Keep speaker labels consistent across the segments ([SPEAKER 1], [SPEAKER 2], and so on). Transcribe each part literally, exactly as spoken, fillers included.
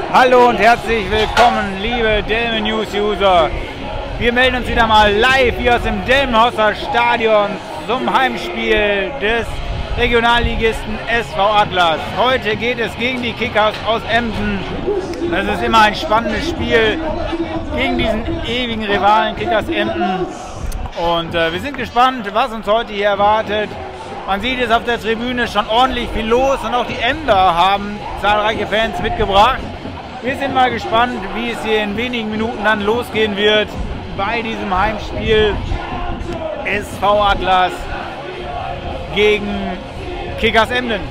[SPEAKER 1] Hallo und herzlich willkommen, liebe Delme News User. Wir melden uns wieder mal live hier aus dem Delmenhorster Stadion zum Heimspiel des Regionalligisten S V Atlas. Heute geht es gegen die Kickers aus Emden. Das ist immer ein spannendes Spiel gegen diesen ewigen Rivalen Kickers Emden. Und äh, wir sind gespannt, was uns heute hier erwartet. Man sieht es auf der Tribüne schon ordentlich viel los und auch die Emder haben zahlreiche Fans mitgebracht. Wir sind mal gespannt, wie es hier in wenigen Minuten dann losgehen wird bei diesem Heimspiel S V Atlas gegen Kickers Emden.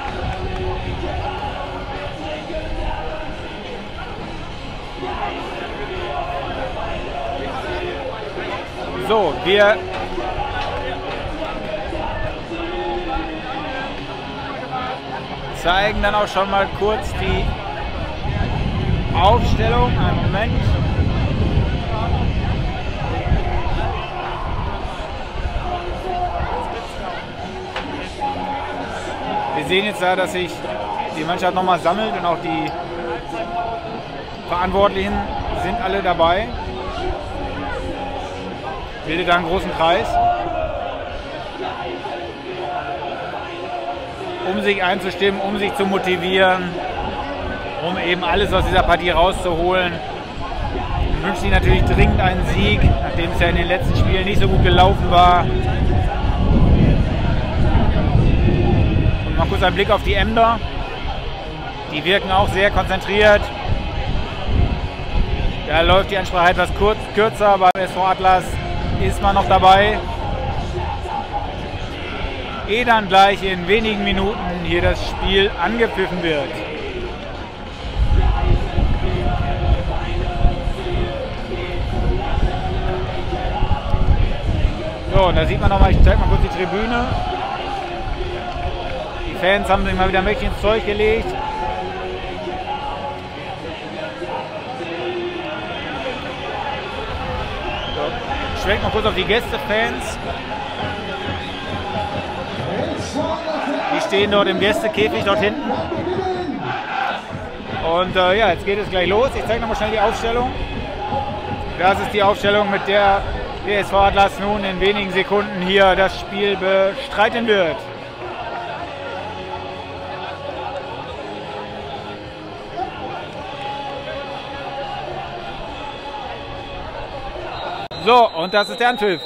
[SPEAKER 1] So, wir zeigen dann auch schon mal kurz die Aufstellung. Einen Moment. Wir sehen jetzt da, dass sich die Mannschaft nochmal sammelt und auch die Verantwortlichen sind alle dabei. Bildet da einen großen Kreis, um sich einzustimmen, um sich zu motivieren, um eben alles aus dieser Partie rauszuholen. Ich wünsche ihnen natürlich dringend einen Sieg, nachdem es ja in den letzten Spielen nicht so gut gelaufen war. Und mal kurz ein Blick auf die Emder. Die wirken auch sehr konzentriert. Da läuft die Ansprache etwas kurz, kürzer, beim S V Atlas ist man noch dabei. Ehe dann gleich in wenigen Minuten hier das Spiel angepfiffen wird. So, und da sieht man nochmal, ich zeige mal kurz die Tribüne. Die Fans haben sich mal wieder mächtig ins Zeug gelegt. Schwenkt mal kurz auf die Gästefans. Die stehen dort im Gästekäfig dort hinten. Und äh, ja, jetzt geht es gleich los. Ich zeige nochmal schnell die Aufstellung. Das ist die Aufstellung, mit der der S V Atlas nun in wenigen Sekunden hier das Spiel bestreiten wird. So, und das ist der Anpfiff.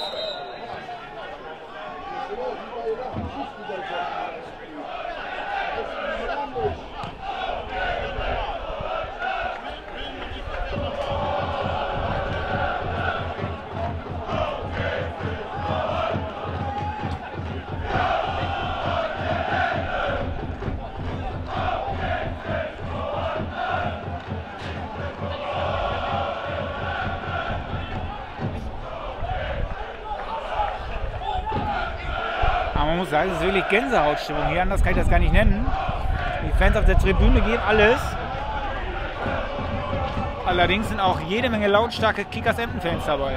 [SPEAKER 1] Man muss sagen, es ist wirklich Gänsehautstimmung hier, anders kann ich das gar nicht nennen. Die Fans auf der Tribüne gehen alles. Allerdings sind auch jede Menge lautstarke Kickers Emden-Fans dabei.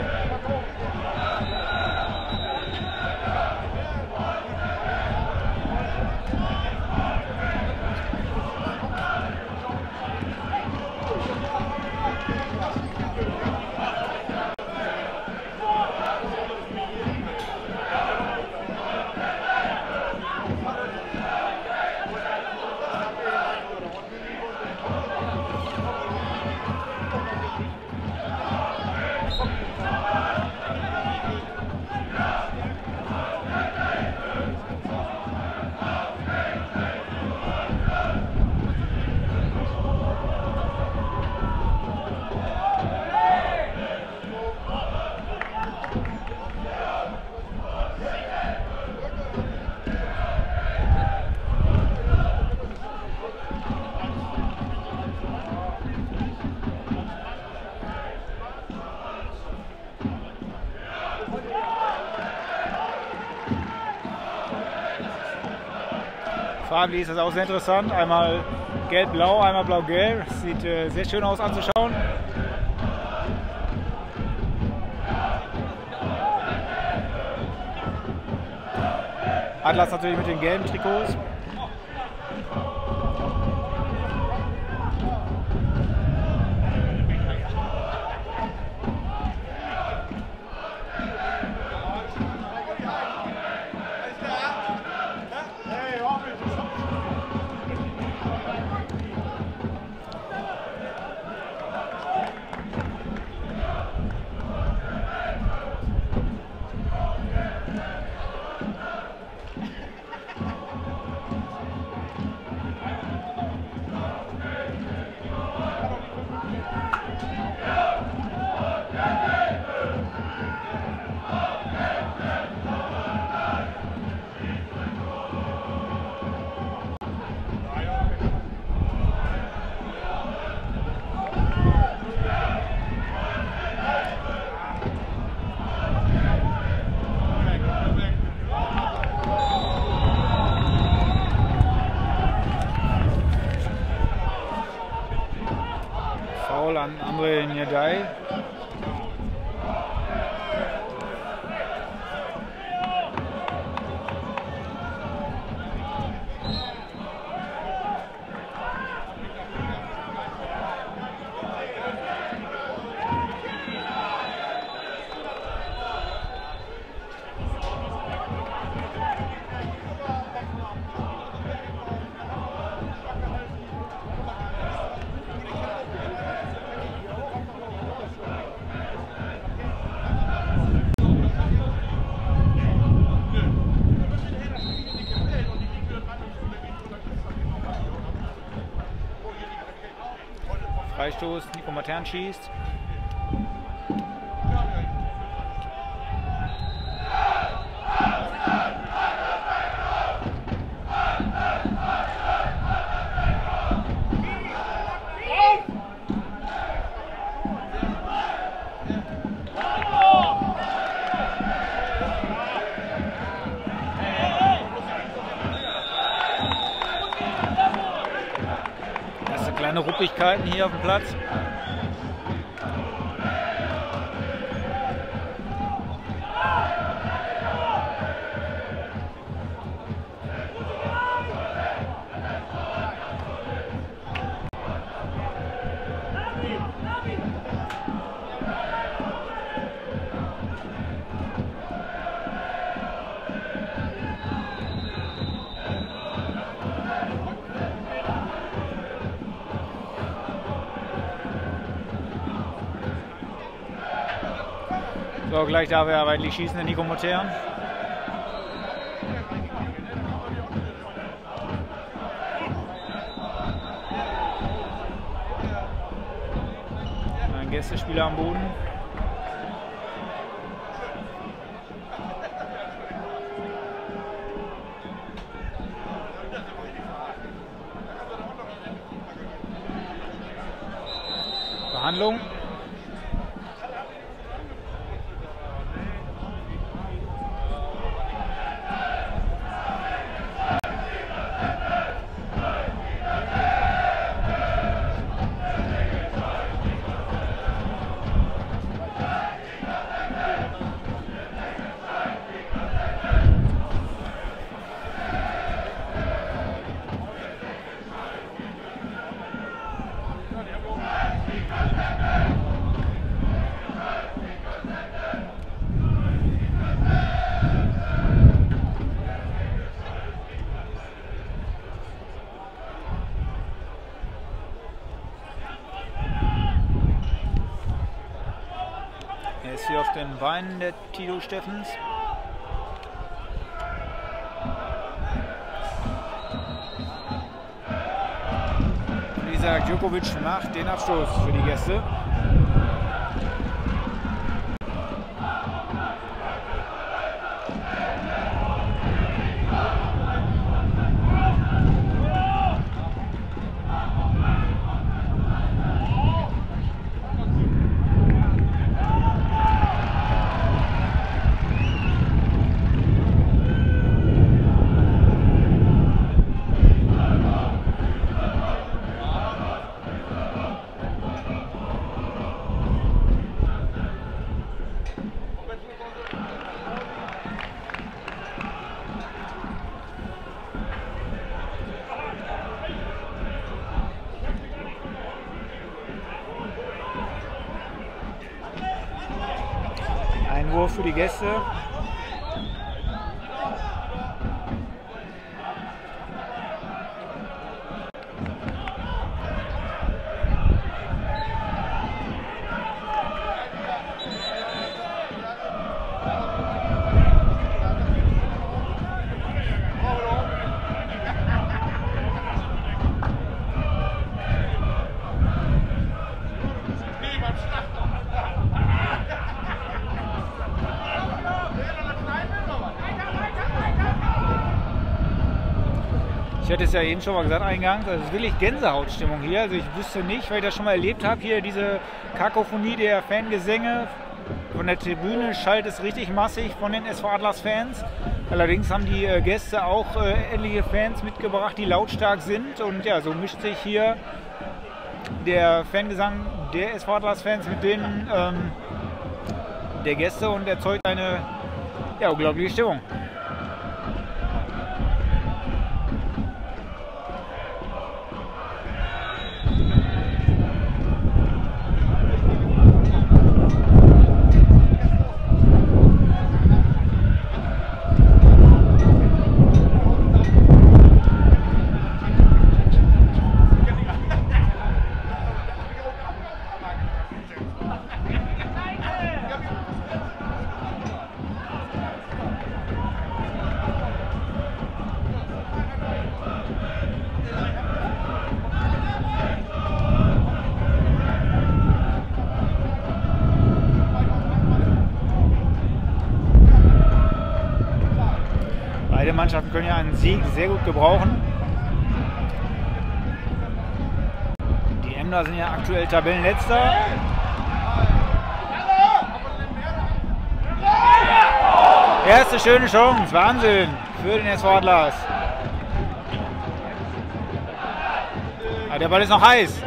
[SPEAKER 1] Farblich ist das auch sehr interessant. Einmal gelb-blau, einmal blau-gelb. Sieht äh, sehr schön aus anzuschauen. Atlas natürlich mit den gelben Trikots. Freistoß, Nico Matern schießt. Kleine Ruppigkeiten hier auf dem Platz. So, gleich darf er aber endlich schießen, der Nico Matern. Ein Gästespieler am Boden. Behandlung. Er ist hier auf den Beinen, der Tilo Steffens. Wie gesagt, Djokovic macht den Abstoß für die Gäste. Einwurf für die Gäste. Ich hatte es ja eben schon mal gesagt eingangs, also es ist wirklich Gänsehautstimmung hier. Also ich wüsste nicht, weil ich das schon mal erlebt habe, hier diese Kakophonie der Fangesänge von der Tribüne schallt es richtig massig von den S V Atlas-Fans. Allerdings haben die Gäste auch äh, etliche Fans mitgebracht, die lautstark sind, und ja, so mischt sich hier der Fangesang der S V Atlas-Fans mit denen ähm, der Gäste und erzeugt eine ja, unglaubliche Stimmung. Beide Mannschaften können ja einen Sieg sehr gut gebrauchen. Die Emder sind ja aktuell Tabellenletzter. Erste schöne Chance, Wahnsinn für den S V Atlas. Ah, der Ball ist noch heiß.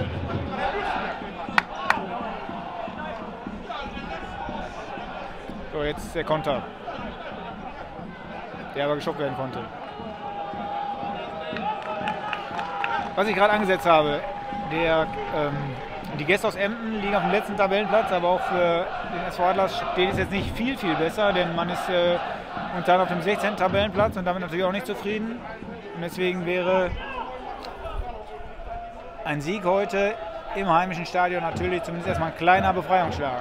[SPEAKER 1] So, jetzt der Konter, der aber gestoppt werden konnte. Was ich gerade angesetzt habe, der, ähm, die Gäste aus Emden liegen auf dem letzten Tabellenplatz, aber auch für den S V Atlas steht es jetzt nicht viel, viel besser, denn man ist äh, momentan auf dem sechzehnten Tabellenplatz und damit natürlich auch nicht zufrieden. Und deswegen wäre ein Sieg heute im heimischen Stadion natürlich zumindest erstmal ein kleiner Befreiungsschlag.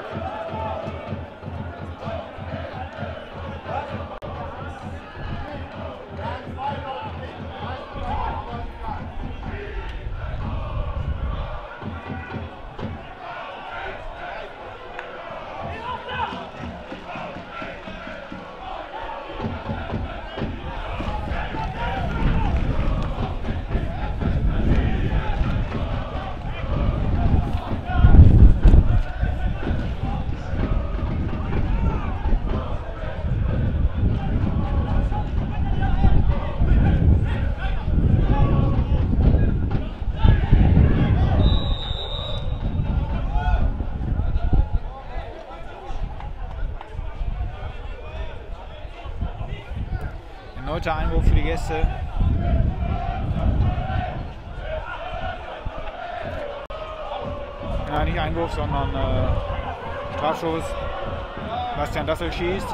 [SPEAKER 1] Erneuter Einwurf für die Gäste. Ja, nicht Einwurf, sondern äh, Strafschuss. Bastian Dassel schießt.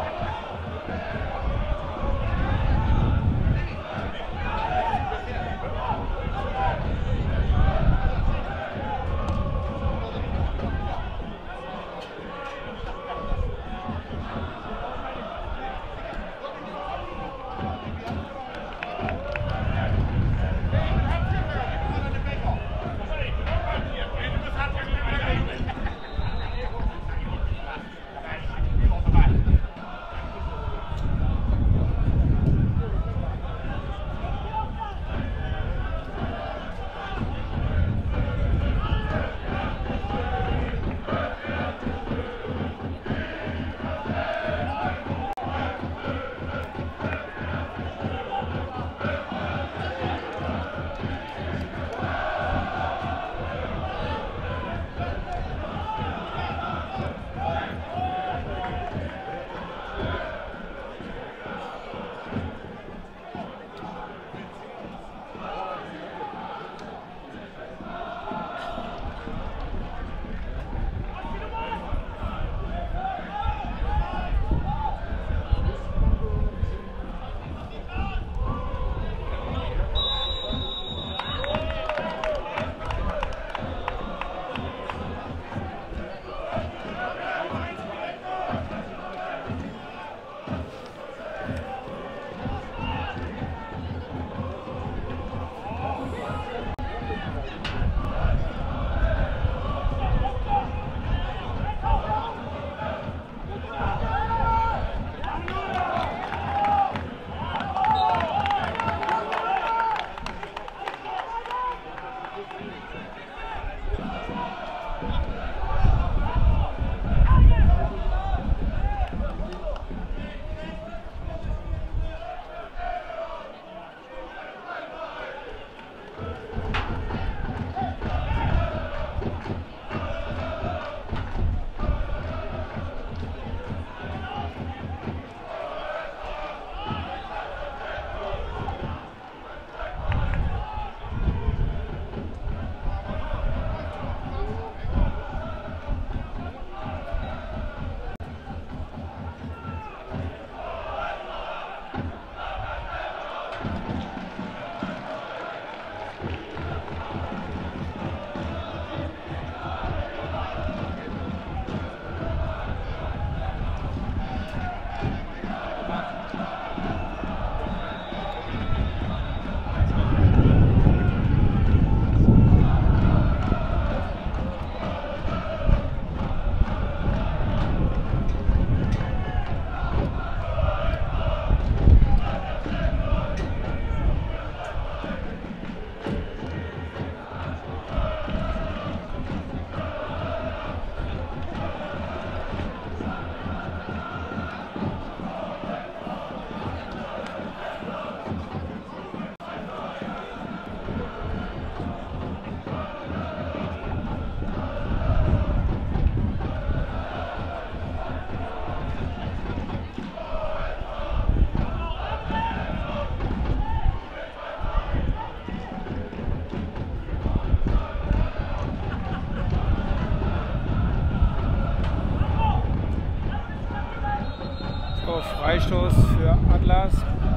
[SPEAKER 1] Freistoß für Atlas.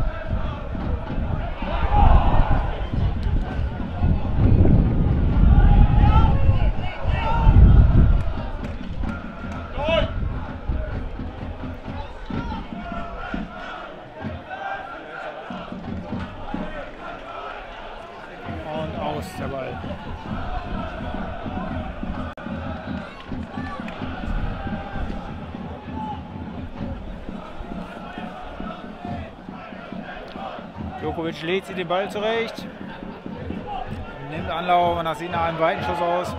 [SPEAKER 1] Und aus der Ball. Djokovic legt sich den Ball zurecht, nimmt Anlauf und das sieht nach einem weiten Schuss aus.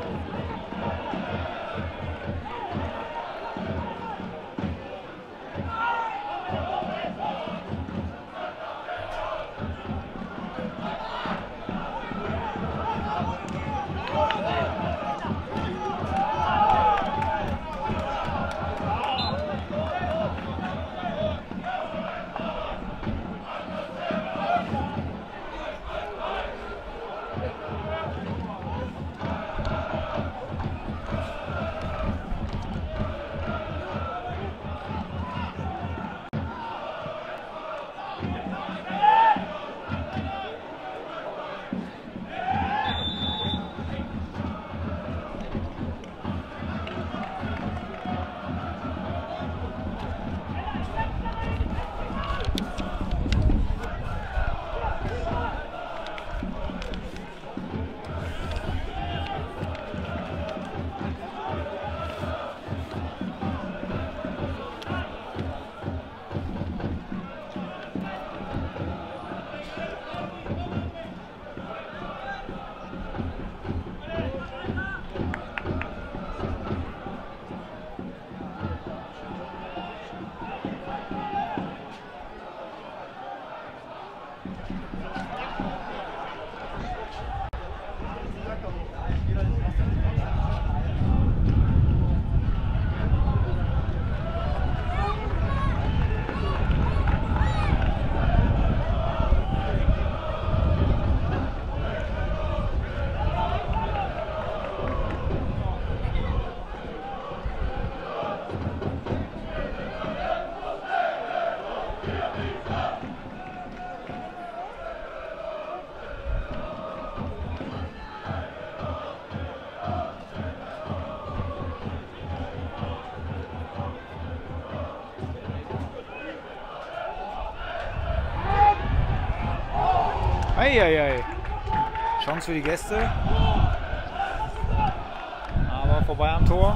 [SPEAKER 1] Eieiei. Chance für die Gäste. Aber vorbei am Tor.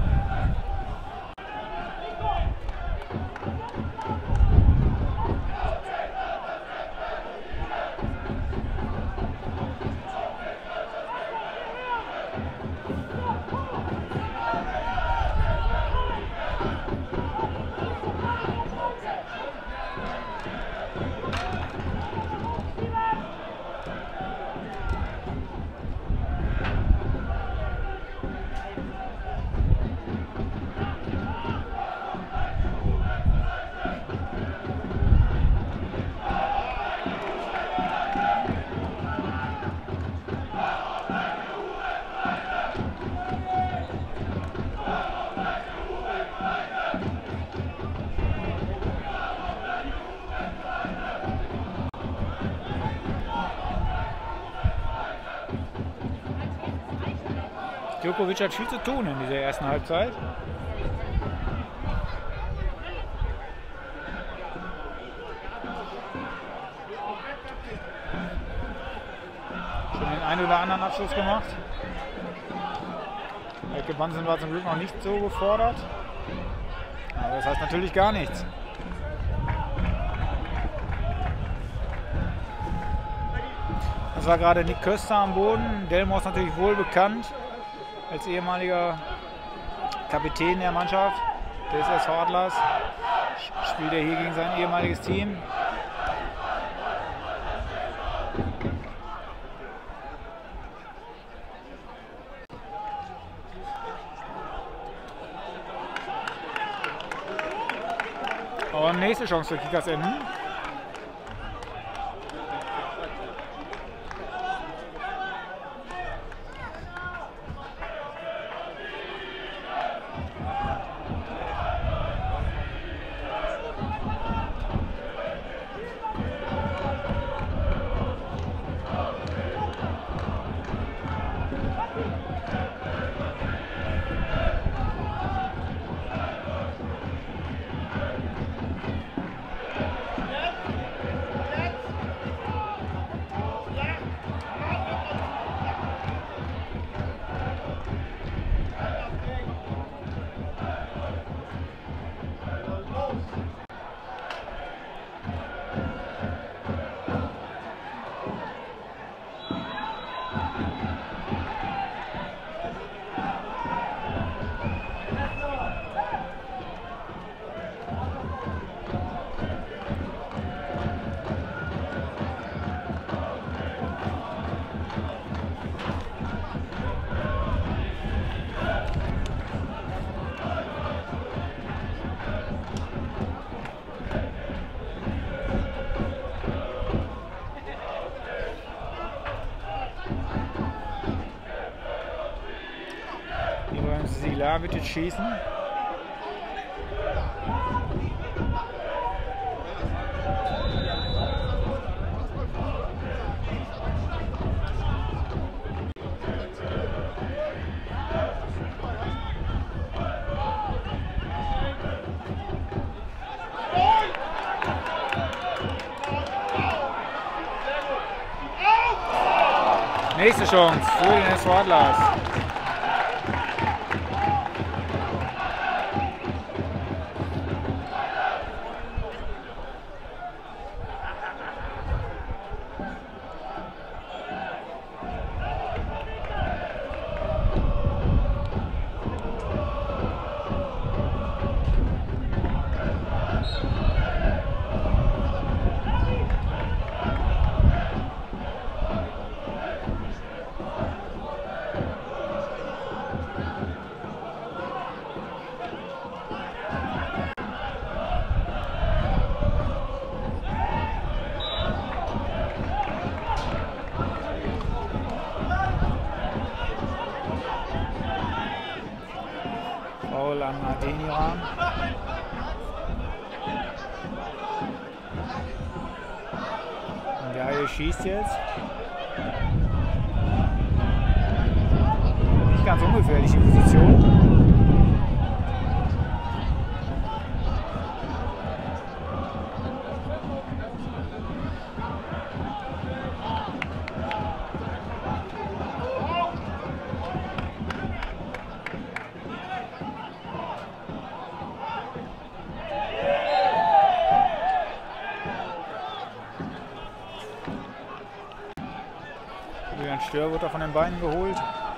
[SPEAKER 1] Djokovic hat viel zu tun in dieser ersten Halbzeit. Schon den einen oder anderen Abschluss gemacht. Ecke Bansen war zum Glück noch nicht so gefordert. Aber das heißt natürlich gar nichts. Das war gerade Nick Köster am Boden. Delmos ist natürlich wohl bekannt als ehemaliger Kapitän der Mannschaft des S V Atlas. Spielt er hier gegen sein ehemaliges Team. Und nächste Chance für Kickers Emden. Da wird jetzt schießen. Nächste Chance für den S V Atlas. Foul an Adeniran. Und der Haie schießt jetzt. Nicht ganz ungefährlich die Position. Julian Stör wird da von den Beinen geholt.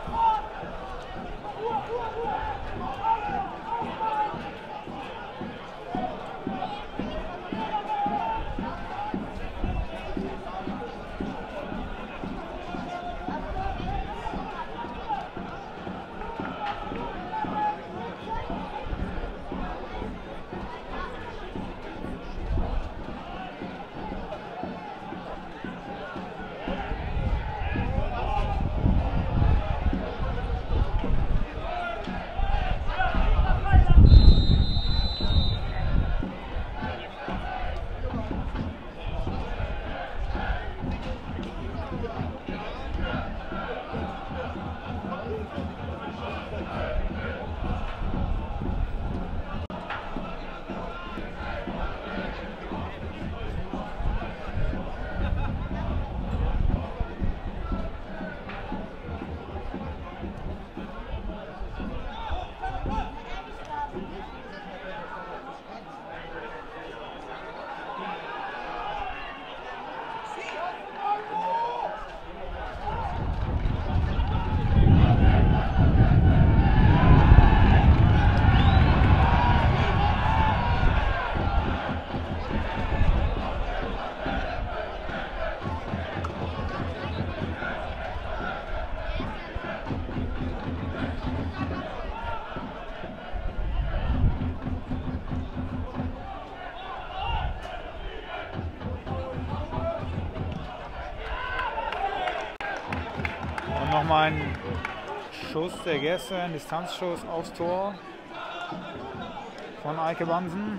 [SPEAKER 1] Nochmal ein Schuss der Gäste, ein Distanzschuss aufs Tor von Eike Bansen.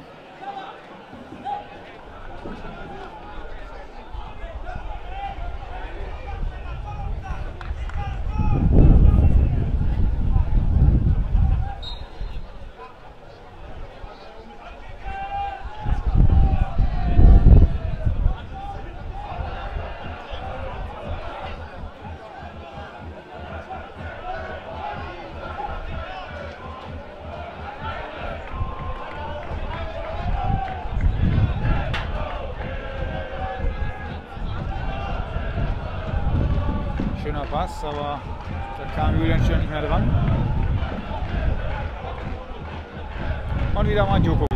[SPEAKER 1] Schöner Pass, aber da kam Julian Stör nicht mehr dran. Und wieder mal Djokovic.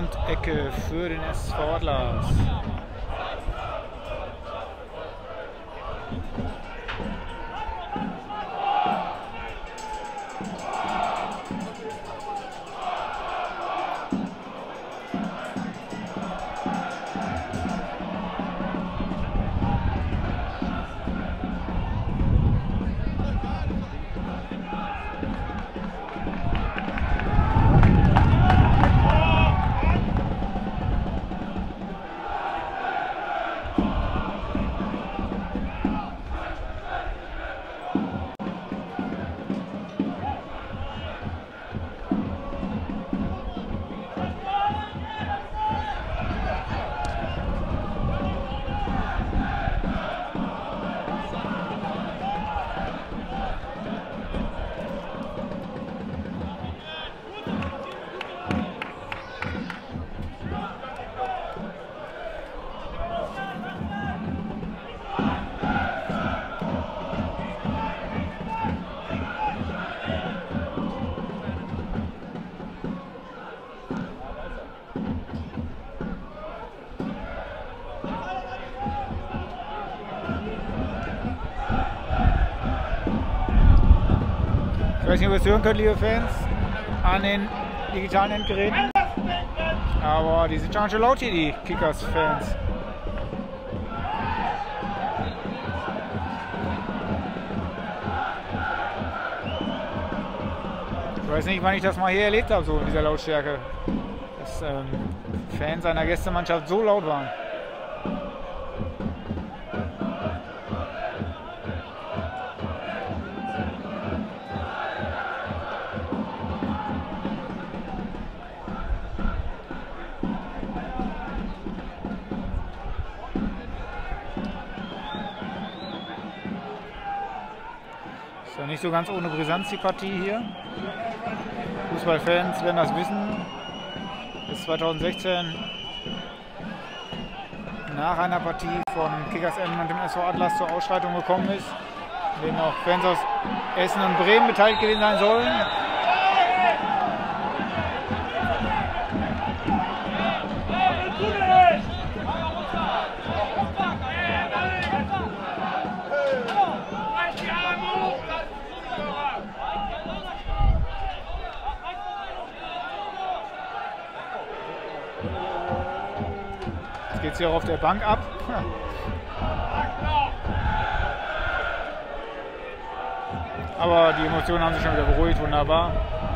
[SPEAKER 1] und Ecke für den S V Atlas. Ich weiß nicht, ob ihr es hören könnt, liebe Fans, an den digitalen Endgeräten. Aber die sind schon laut hier, die Kickers-Fans. Ich weiß nicht, wann ich das mal hier erlebt habe, so in dieser Lautstärke. Dass ähm, Fans einer Gästemannschaft so laut waren. Ist ja nicht so ganz ohne Brisanz die Partie hier. Fußballfans werden das wissen. Bis zweitausendsechzehn nach einer Partie von Kickers Emden und dem S V Atlas zur Ausschreitung gekommen ist, in denen auch Fans aus Essen und Bremen beteiligt gewesen sein sollen. Geht es hier auch auf der Bank ab. Aber die Emotionen haben sich schon wieder beruhigt, wunderbar.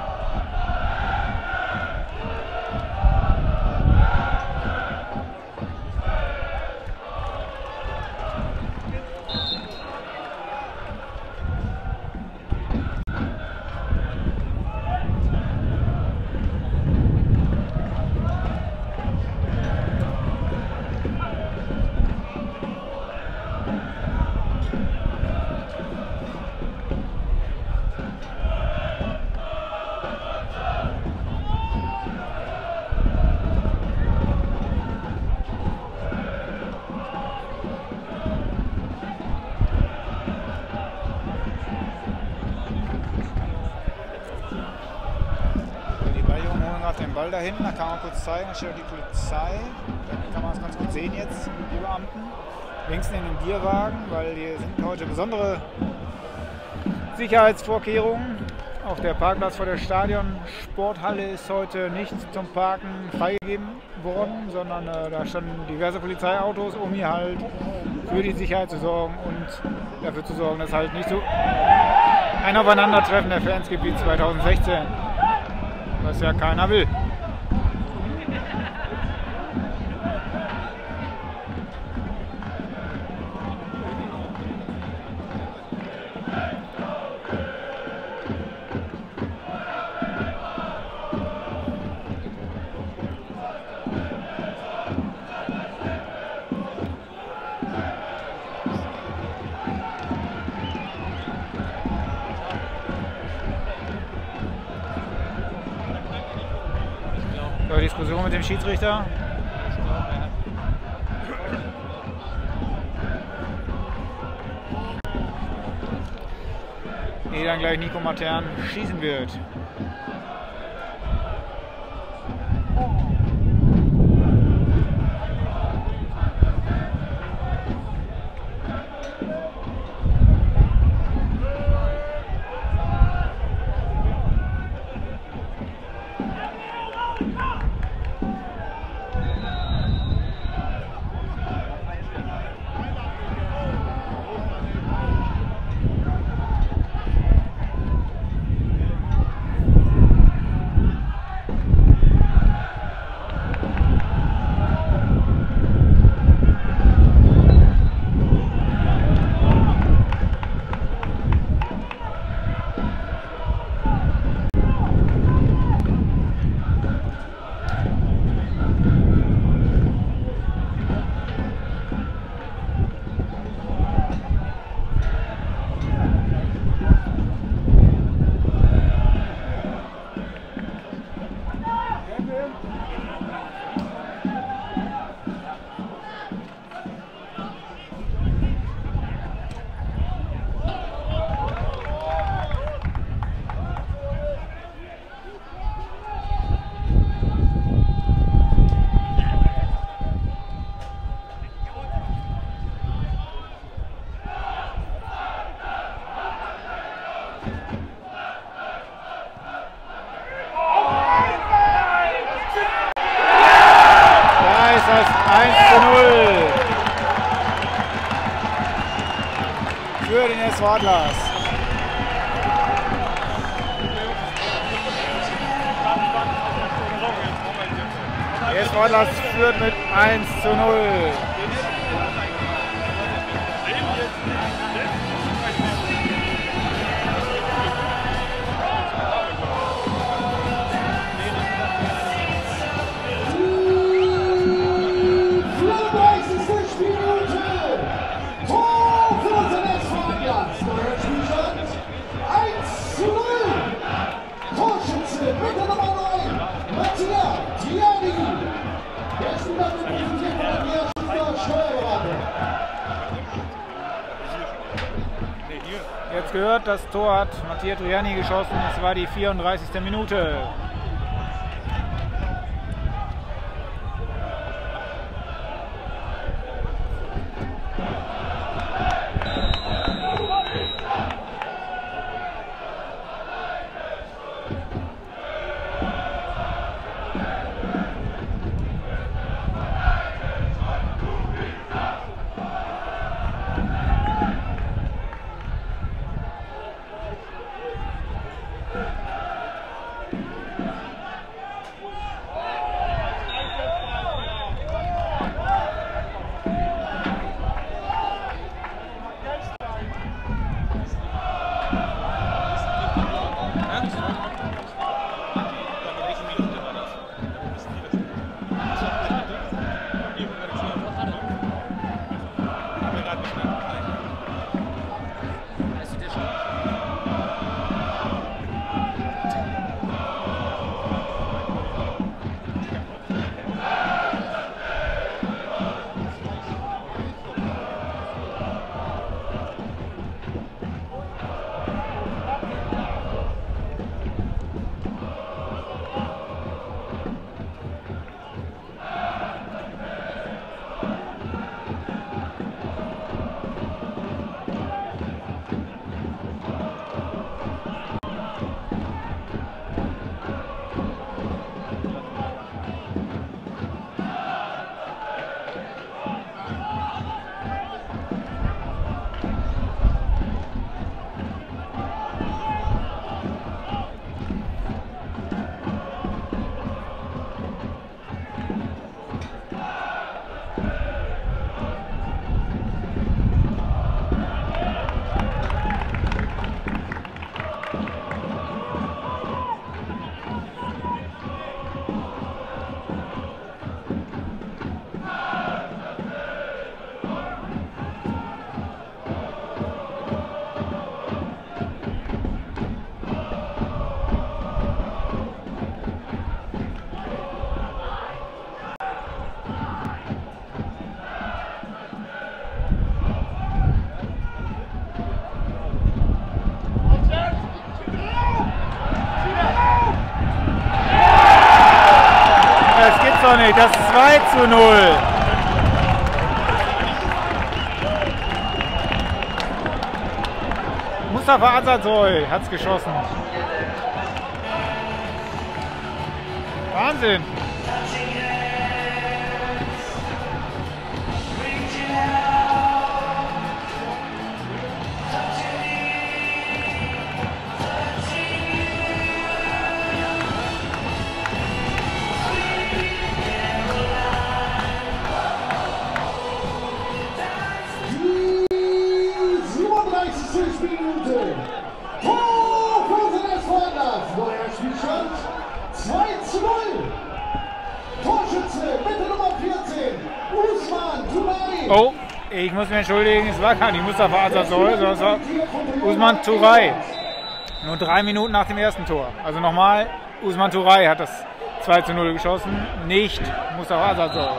[SPEAKER 1] Den Ball da hinten, da kann man kurz zeigen, da steht auch die Polizei, da kann man es ganz gut sehen jetzt, die Beamten, links neben dem Bierwagen, weil hier sind heute besondere Sicherheitsvorkehrungen. Auch der Parkplatz vor der Stadion-Sporthalle ist heute nicht zum Parken freigegeben worden, sondern äh, da standen diverse Polizeiautos, um hier halt für die Sicherheit zu sorgen und dafür zu sorgen, dass halt nicht so ein Aufeinandertreffen der Fans gibt wie zweitausendsechzehn. Was ja keiner will. Diskussion mit dem Schiedsrichter. Ehe dann gleich Nico Matern schießen wird. eins zu null für den S V Atlas. Der S V Atlas führt mit eins zu null. Jetzt gehört, das Tor hat Mattia Triani geschossen, es war die vierunddreißigste Minute. Nicht, das zwei zu null. Mustafa Azadsoy hat es geschossen. Wahnsinn.
[SPEAKER 2] Minute. Tor für den S V Atlas. Neuer Spielstand zwei zu null. Torschütze mit der Nummer vierzehn, Usman Touray.
[SPEAKER 1] Oh, ich muss mich entschuldigen, es war gar nicht Mustafa Azadsoy, sondern es war Usman Touray. Nur drei Minuten nach dem ersten Tor. Also nochmal, Usman Touray hat das zwei zu null geschossen. Nicht Mustafa Azazor.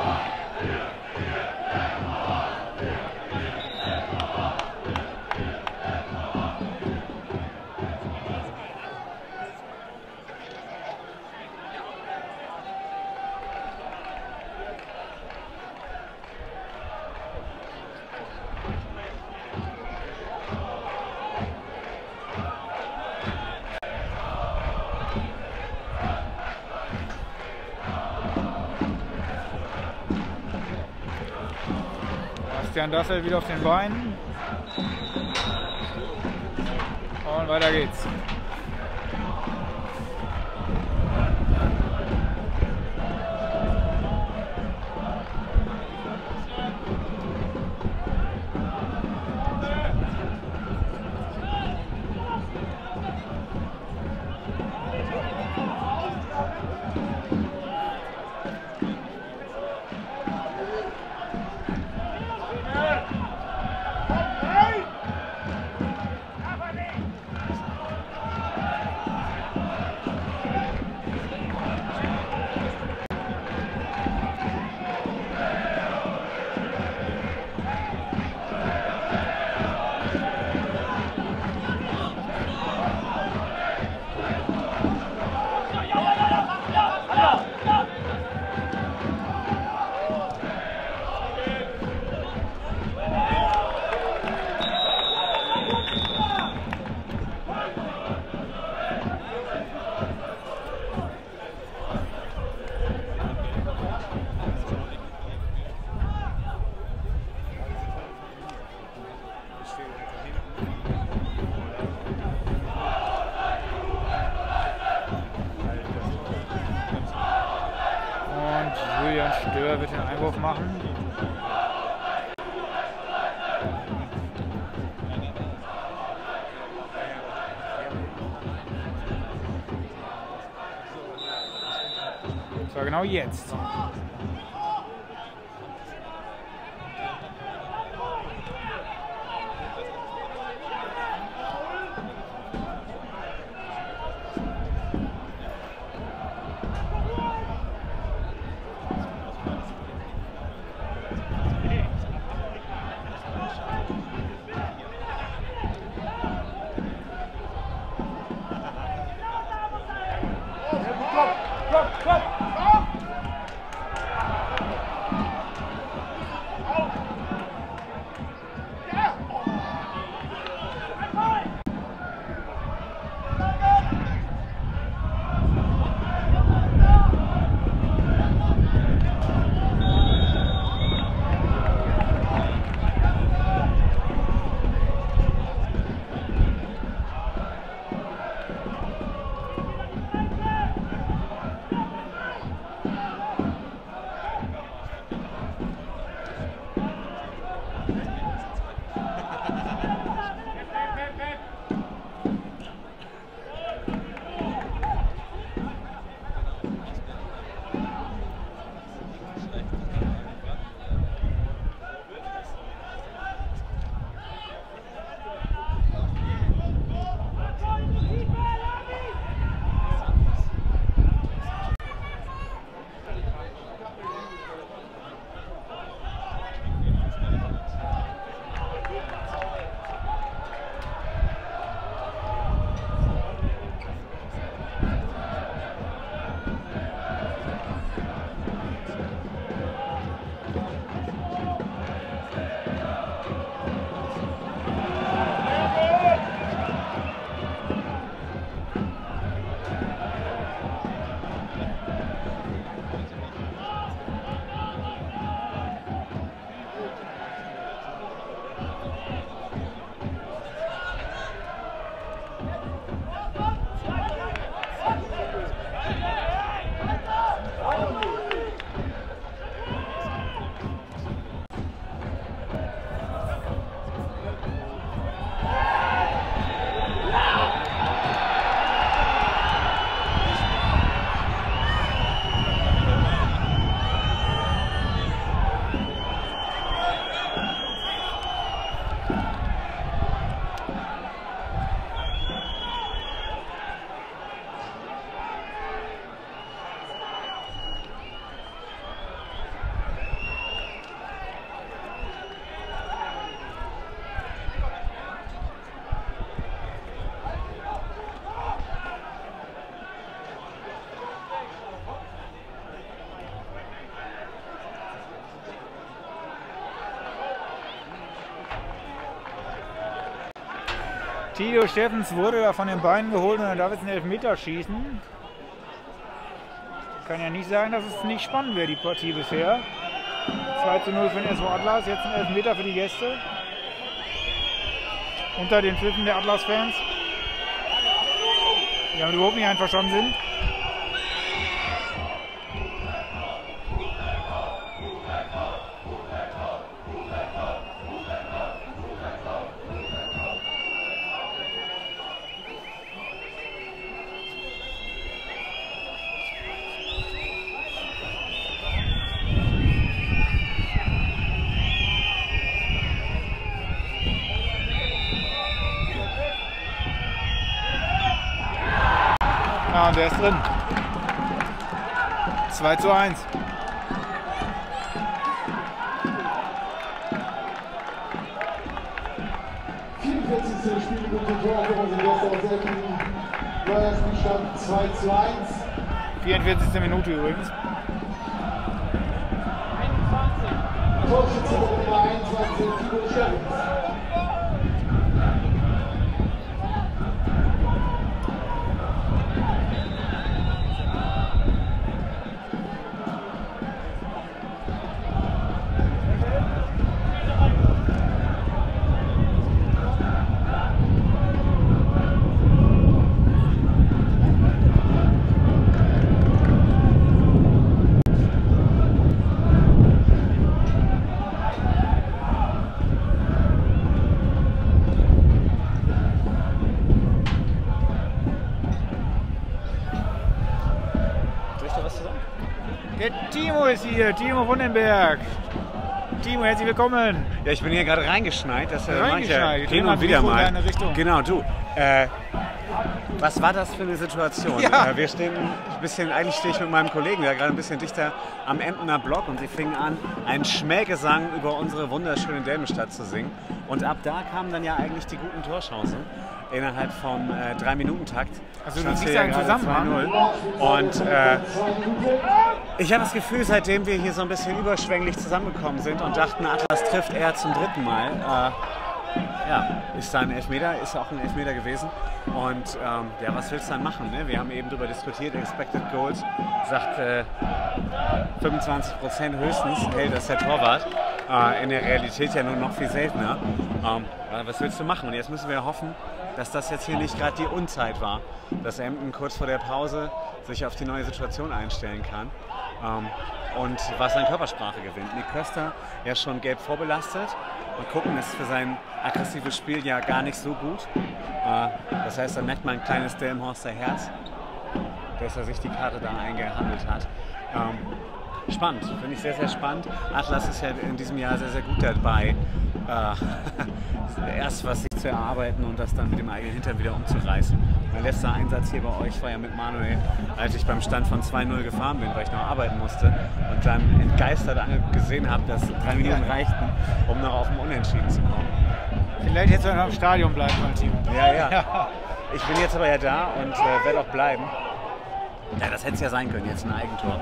[SPEAKER 1] Bastian Dassel wieder auf den Beinen. Und weiter geht's. Julian Stör wird den Einwurf machen. Das war genau jetzt. Tilo Steffens wurde da von den Beinen geholt und dann darf jetzt einen Elfmeter schießen. Ich kann ja nicht sagen, dass es nicht spannend wäre, die Partie bisher. zwei zu null für den S V Atlas, jetzt ein Elfmeter für die Gäste. Unter den Pfiffen der Atlas-Fans. Die haben überhaupt nicht einverstanden sind. Ja, und der ist drin. zwei zu eins.
[SPEAKER 2] vierundvierzigste Spielminute Tor für unsere Gäste aus Elfingen. Neuer Spielstand zwei zu eins.
[SPEAKER 1] vierundvierzigste Minute übrigens.
[SPEAKER 2] Torschütze Nummer einundzwanzig, Tilo Steffens.
[SPEAKER 1] Der Timo ist hier, Timo Wundenberg. Timo, herzlich willkommen.
[SPEAKER 3] Ja, ich bin hier gerade reingeschneit. Das äh,
[SPEAKER 1] Reingeschneit,
[SPEAKER 3] hin und wieder mal.
[SPEAKER 1] In deine Richtung.
[SPEAKER 3] Genau, du. Äh, was war das für eine Situation?
[SPEAKER 1] Ja.
[SPEAKER 3] Äh, wir stehen ein bisschen, eigentlich stehe ich mit meinem Kollegen da gerade ein bisschen dichter am Emdener Block und sie fingen an, einen Schmähgesang über unsere wunderschöne Delmenstadt zu singen. Und ab da kamen dann ja eigentlich die guten Torchancen. Innerhalb vom äh, drei Minuten Takt.
[SPEAKER 1] Also du siehst ja einen Zusammenhang.
[SPEAKER 3] Und äh, ich habe das Gefühl, seitdem wir hier so ein bisschen überschwänglich zusammengekommen sind und dachten, Atlas trifft eher zum dritten Mal, äh, ja, ist da ein Elfmeter, ist auch ein Elfmeter gewesen. Und ähm, ja, was willst du dann machen? Ne? Wir haben eben darüber diskutiert, Expected Goals sagt äh, fünfundzwanzig Prozent höchstens hält das der Torwart. Äh, in der Realität ja nur noch viel seltener. Ähm, was willst du machen? Und jetzt müssen wir hoffen, dass das jetzt hier nicht gerade die Unzeit war, dass Emden kurz vor der Pause sich auf die neue Situation einstellen kann ähm, und was an Körpersprache gewinnt. Nick Köster ja schon gelb vorbelastet und gucken ist für sein aggressives Spiel ja gar nicht so gut. Äh, das heißt, da merkt man ein kleines Delmenhorster Herz, dass er sich die Karte da eingehandelt hat. Ähm, spannend, finde ich sehr, sehr spannend. Atlas ist ja in diesem Jahr sehr, sehr gut dabei, äh, erst was sich zu erarbeiten und das dann mit dem eigenen Hintern wieder umzureißen. Mein letzter Einsatz hier bei euch war ja mit Manuel, als ich beim Stand von zwei null gefahren bin, weil ich noch arbeiten musste und dann entgeistert gesehen habe, dass drei Minuten reichten, um noch auf dem Unentschieden zu kommen.
[SPEAKER 1] Vielleicht hättest du noch im Stadion bleiben, mein Team.
[SPEAKER 3] Ja, ja, ja. Ich bin jetzt aber ja da und äh, werde auch bleiben. Ja, das hätte es ja sein können, jetzt ein Eigentor.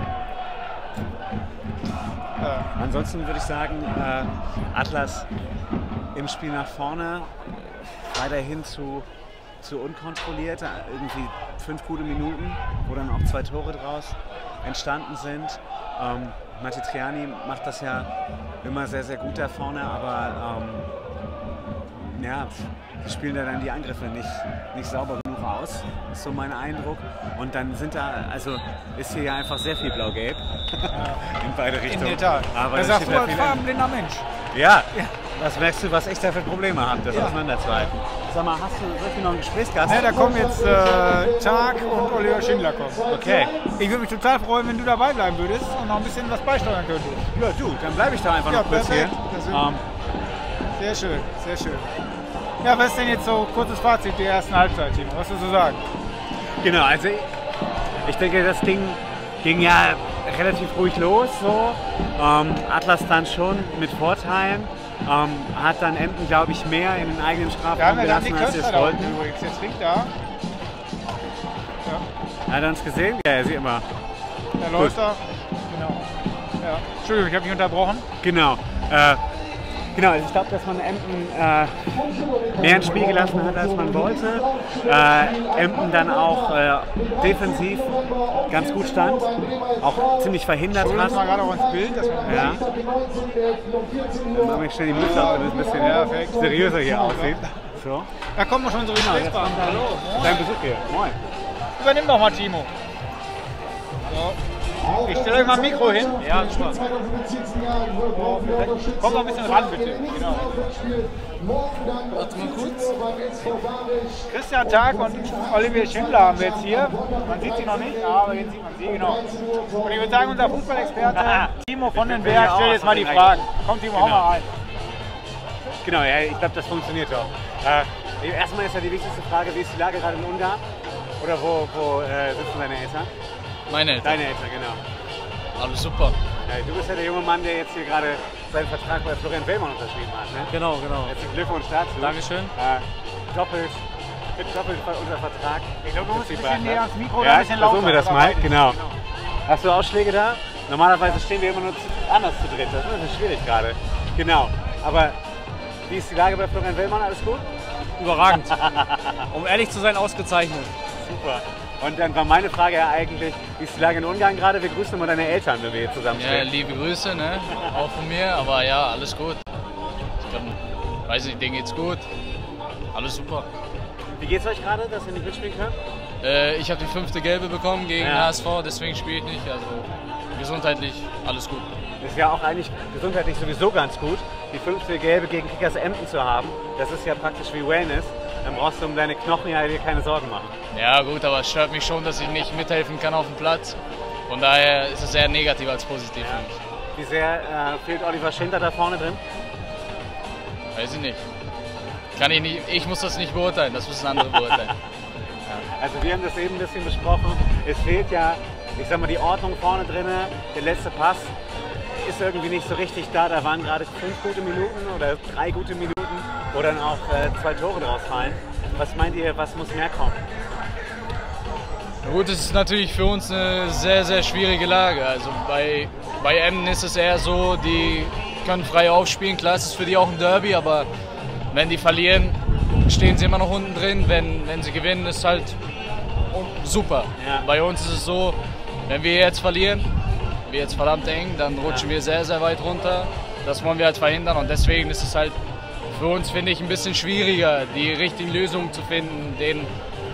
[SPEAKER 3] Ja. Ansonsten würde ich sagen, äh, Atlas im Spiel nach vorne, weiterhin zu, zu unkontrolliert, irgendwie fünf gute Minuten, wo dann auch zwei Tore draus entstanden sind. Ähm, Matti Triani macht das ja immer sehr, sehr gut da vorne, aber ähm, ja, die spielen da dann die Angriffe nicht, nicht sauber genug aus, ist so mein Eindruck. Und dann sind da, also ist hier ja einfach sehr viel Blau-Gelb in beide Richtungen.
[SPEAKER 1] In der Tat.
[SPEAKER 3] Aber
[SPEAKER 1] das sagst du als farbenblinder Mensch.
[SPEAKER 3] Ja, ja, was merkst du, was ich da für Probleme habe, das ja. auseinanderzuhalten. Sag mal, hast du wirklich noch einen Gesprächsgast?
[SPEAKER 1] Ja, da kommen jetzt äh, Tag und Oliver Schindler kommen.
[SPEAKER 3] Okay.
[SPEAKER 1] Ich würde mich total freuen, wenn du dabei bleiben würdest und noch ein bisschen was beisteuern könntest.
[SPEAKER 3] Ja, du, dann bleibe ich da einfach ja, noch kurz hier.
[SPEAKER 1] Um. Sehr schön, sehr schön. Ja, was ist denn jetzt so kurzes Fazit der ersten Halbzeit, Timo? Was willst du sagen?
[SPEAKER 3] Genau, also ich, ich denke, das Ding ging ja relativ ruhig los. So. Ähm, Atlas dann schon mit Vorteilen. Ähm, hat dann Emden, glaube ich, mehr in den eigenen Strafraum gelassen, als sie es wollten.
[SPEAKER 1] Übrigens. Jetzt trinkt da.
[SPEAKER 3] Ja. Hat er uns gesehen? Ja, er sieht immer.
[SPEAKER 1] Der läuft da. Genau. Ja. Entschuldigung, ich habe mich unterbrochen.
[SPEAKER 3] Genau. Äh, Genau, also ich glaube, dass man Emden äh, mehr ins Spiel gelassen hat, als man wollte. Äh, Emden dann auch äh, defensiv ganz gut stand, auch ziemlich verhindert hat.
[SPEAKER 1] mal gerade auch ins Bild, dass man
[SPEAKER 3] ja. Dann mache ich schnell die Mütze auf, damit es ein bisschen ja, seriöser hier aussieht. So.
[SPEAKER 1] Da kommen wir schon so richtig.
[SPEAKER 3] Genau, hallo, dein Besuch hier. Moin.
[SPEAKER 1] Übernimm doch mal, Timo. So. Ich stelle euch mal ein Mikro hin. Ja, super. Komm noch ein bisschen ran, bitte. Genau.
[SPEAKER 4] Warte mal kurz.
[SPEAKER 1] Christian Tag und Olivier Schindler haben wir jetzt hier. Man sieht sie noch nicht, aber jetzt sieht man sie, genau. Und ich würde sagen, unser Fußballexperte Timo von den Berg stellt jetzt mal die Fragen. Komm, Timo, hau mal rein.
[SPEAKER 3] Genau, ja, ich glaube, das funktioniert auch. Äh, erstmal ist ja die wichtigste Frage, wie ist die Lage gerade in Ungarn? Oder wo, wo äh, sitzen deine Eltern?
[SPEAKER 4] Meine Eltern.
[SPEAKER 3] Deine Eltern, genau.
[SPEAKER 4] Alles super.
[SPEAKER 3] Ja, du bist ja der junge Mann, der jetzt hier gerade seinen Vertrag bei Florian Wellmann unterschrieben hat, ne?
[SPEAKER 4] Genau, genau.
[SPEAKER 3] Herzlichen Glückwunsch dazu.
[SPEAKER 4] Dankeschön.
[SPEAKER 3] Äh, doppelt, doppelt unser Vertrag.
[SPEAKER 1] Ich glaube, du musst ein bisschen näher ans Mikro oder
[SPEAKER 3] ja,
[SPEAKER 1] ein bisschen lauter.
[SPEAKER 3] versuchen wir das mal, genau.
[SPEAKER 1] genau.
[SPEAKER 3] Hast du Ausschläge da? Normalerweise stehen wir immer nur anders zu dritt. Das ist ein bisschen schwierig gerade. Genau. Aber wie ist die Lage bei Florian Wellmann? Alles gut?
[SPEAKER 4] Überragend. Um ehrlich zu sein, ausgezeichnet.
[SPEAKER 3] Super. Und dann war meine Frage ja eigentlich, wie ist die Lage in Ungarn gerade? Wir grüßen immer deine Eltern, wenn wir hier zusammenstehen.
[SPEAKER 4] Ja, liebe Grüße, ne? Auch von mir, aber ja, alles gut. Ich glaub, weiß nicht, denen geht's gut. Alles super.
[SPEAKER 3] Wie geht's euch gerade, dass ihr nicht mitspielen könnt?
[SPEAKER 4] Äh, ich habe die fünfte Gelbe bekommen gegen
[SPEAKER 3] Ja.
[SPEAKER 4] H S V, deswegen spiele ich nicht. Also gesundheitlich alles gut.
[SPEAKER 3] Ist ja auch eigentlich gesundheitlich sowieso ganz gut, die fünfte Gelbe gegen Kickers Emden zu haben. Das ist ja praktisch wie Wellness. Dann brauchst du um deine Knochen ja dir keine Sorgen machen.
[SPEAKER 4] Ja gut, aber es stört mich schon, dass ich nicht mithelfen kann auf dem Platz. Von daher ist es eher negativ als positiv für mich.
[SPEAKER 3] Wie sehr äh, fehlt Oliver Schindler da vorne drin?
[SPEAKER 4] Weiß ich nicht. Kann ich nicht. Ich muss das nicht beurteilen, das müssen andere beurteilen.
[SPEAKER 3] Also wir haben das eben ein bisschen besprochen. Es fehlt ja, ich sag mal, die Ordnung vorne drin. Der letzte Pass ist irgendwie nicht so richtig da. Da waren gerade fünf gute Minuten oder drei gute Minuten, wo dann auch äh, zwei Tore draus fallen. Was meint ihr, was muss mehr kommen?
[SPEAKER 4] Na gut, es ist natürlich für uns eine sehr, sehr schwierige Lage. Also bei, bei Emden ist es eher so, die können frei aufspielen. Klar ist es für die auch ein Derby, aber wenn die verlieren, stehen sie immer noch unten drin. Wenn, wenn sie gewinnen, ist halt super.
[SPEAKER 3] Ja.
[SPEAKER 4] Bei uns ist es so, wenn wir jetzt verlieren, wir jetzt verdammt eng, dann rutschen wir sehr, sehr weit runter. Das wollen wir halt verhindern und deswegen ist es halt für uns, finde ich, ein bisschen schwieriger, die richtigen Lösungen zu finden, den,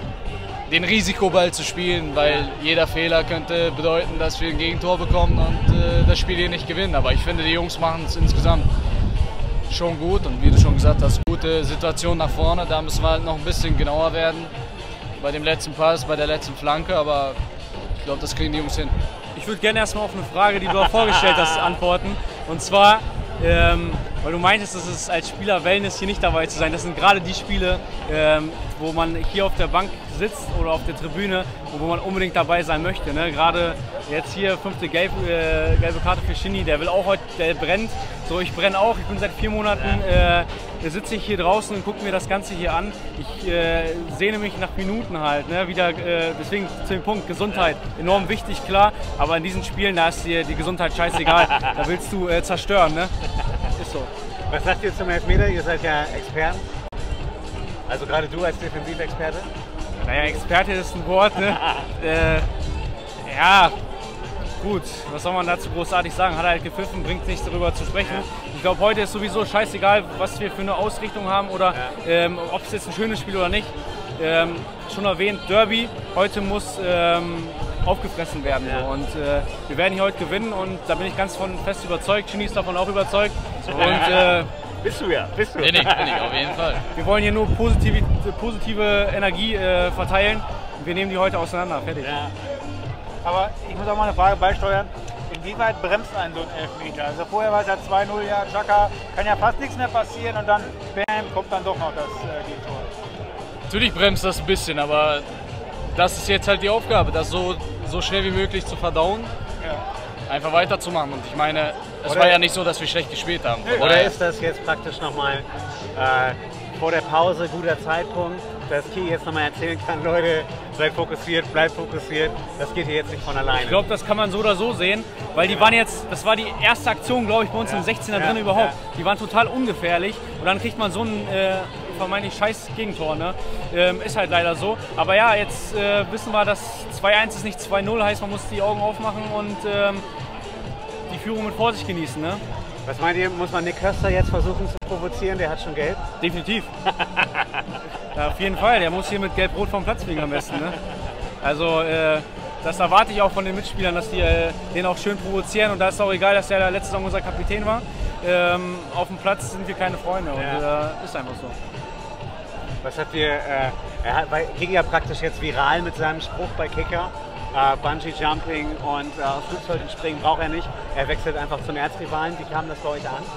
[SPEAKER 4] den Risikoball zu spielen, weil jeder Fehler könnte bedeuten, dass wir ein Gegentor bekommen und äh, das Spiel hier nicht gewinnen. Aber ich finde, die Jungs machen es insgesamt schon gut und wie du schon gesagt hast, gute Situation nach vorne. Da müssen wir halt noch ein bisschen genauer werden bei dem letzten Pass, bei der letzten Flanke, aber ich glaube, das kriegen die Jungs hin.
[SPEAKER 5] Ich würde gerne erstmal auf eine Frage, die du auch vorgestellt hast, antworten. Und zwar, ähm, weil du meintest, dass es als Spieler Wellness hier nicht dabei zu sein. Das sind gerade die Spiele, ähm, wo man hier auf der Bank sitzt oder auf der Tribüne, wo man unbedingt dabei sein möchte. Ne? Gerade jetzt hier fünfte gelbe, äh, gelbe Karte für Shinny, der will auch heute, der brennt. So, ich brenne auch. Ich bin seit vier Monaten, äh, sitze ich hier draußen und gucke mir das Ganze hier an. Ich äh, sehne mich nach Minuten halt. Ne? Wieder, äh, deswegen zu dem Punkt Gesundheit, enorm wichtig, klar. Aber in diesen Spielen, da ist dir die Gesundheit scheißegal. Da willst du äh, zerstören. Ne? Ist so.
[SPEAKER 3] Was sagt ihr zum Elfmeter? Ihr seid ja Experten. Also gerade du als Defensivexperte.
[SPEAKER 5] Naja, Experte ist ein Wort, ne? äh, ja, gut, was soll man dazu großartig sagen? Hat er halt gepfiffen, bringt nichts darüber zu sprechen.
[SPEAKER 3] Ja.
[SPEAKER 5] Ich glaube, heute ist sowieso scheißegal, was wir für eine Ausrichtung haben oder
[SPEAKER 3] ja.
[SPEAKER 5] ähm, ob es jetzt ein schönes Spiel oder nicht. Ähm, schon erwähnt, Derby, heute muss ähm, aufgefressen werden.
[SPEAKER 3] Ja.
[SPEAKER 5] So. Und äh, wir werden hier heute gewinnen und da bin ich ganz von fest überzeugt. Shinny ist davon auch überzeugt. Und äh,
[SPEAKER 3] bist du ja, bist du.
[SPEAKER 4] Bin ich, bin ich, auf jeden Fall.
[SPEAKER 5] wir wollen hier nur positive, positive Energie äh, verteilen. Wir nehmen die heute auseinander. Fertig.
[SPEAKER 3] Ja.
[SPEAKER 1] Aber ich muss auch mal eine Frage beisteuern. Inwieweit bremst einen so ein Elfmeter? Also vorher war es ja zwei null, ja, Chaka, kann ja fast nichts mehr passieren und dann, bam, kommt dann doch noch das äh, Gegentor.
[SPEAKER 4] Natürlich bremst das ein bisschen, aber das ist jetzt halt die Aufgabe, das so, so schnell wie möglich zu verdauen,
[SPEAKER 1] Ja.
[SPEAKER 4] einfach weiterzumachen. Und ich meine, es
[SPEAKER 3] Oder-
[SPEAKER 4] war ja nicht so, dass wir schlecht gespielt haben. Von
[SPEAKER 3] Oder
[SPEAKER 4] daher-
[SPEAKER 3] ist das jetzt praktisch nochmal äh, vor der Pause guter Zeitpunkt, dass Ki jetzt nochmal erzählen kann, Leute, seid fokussiert, bleibt fokussiert. Das geht hier jetzt nicht von alleine.
[SPEAKER 5] Ich glaube, das kann man so oder so sehen, weil die waren jetzt, das war die erste Aktion, glaube ich, bei uns
[SPEAKER 3] Ja.
[SPEAKER 5] im sechzehner
[SPEAKER 3] Ja.
[SPEAKER 5] drin überhaupt.
[SPEAKER 3] Ja.
[SPEAKER 5] Die waren total ungefährlich und dann kriegt man so ein äh, vermeintlich scheiß Gegentor, ne? Ähm, ist halt leider so. Aber ja, jetzt äh, wissen wir, dass zwei eins ist nicht zwei null, heißt man muss die Augen aufmachen und ähm, die Führung mit Vorsicht genießen, ne?
[SPEAKER 3] Was meint ihr, muss man Nick Köster jetzt versuchen zu provozieren? Der hat schon Gelb.
[SPEAKER 5] Definitiv. Ja, auf jeden Fall, der muss hier mit Gelb-Rot vom Platz fliegen am besten, ne? Also äh, das erwarte ich auch von den Mitspielern, dass die äh, den auch schön provozieren und da ist auch egal, dass der letzte Saison unser Kapitän war. Ähm, auf dem Platz sind wir keine Freunde und
[SPEAKER 3] Ja.
[SPEAKER 5] äh, ist einfach so.
[SPEAKER 3] Was hat dir, äh, er hat, weil, ging ja praktisch jetzt viral mit seinem Spruch bei Kicker. Äh, Bungee Jumping und äh, aus Flugzeugen springen braucht er nicht. Er wechselt einfach zum Erzrivalen. Wie kam das bei euch an?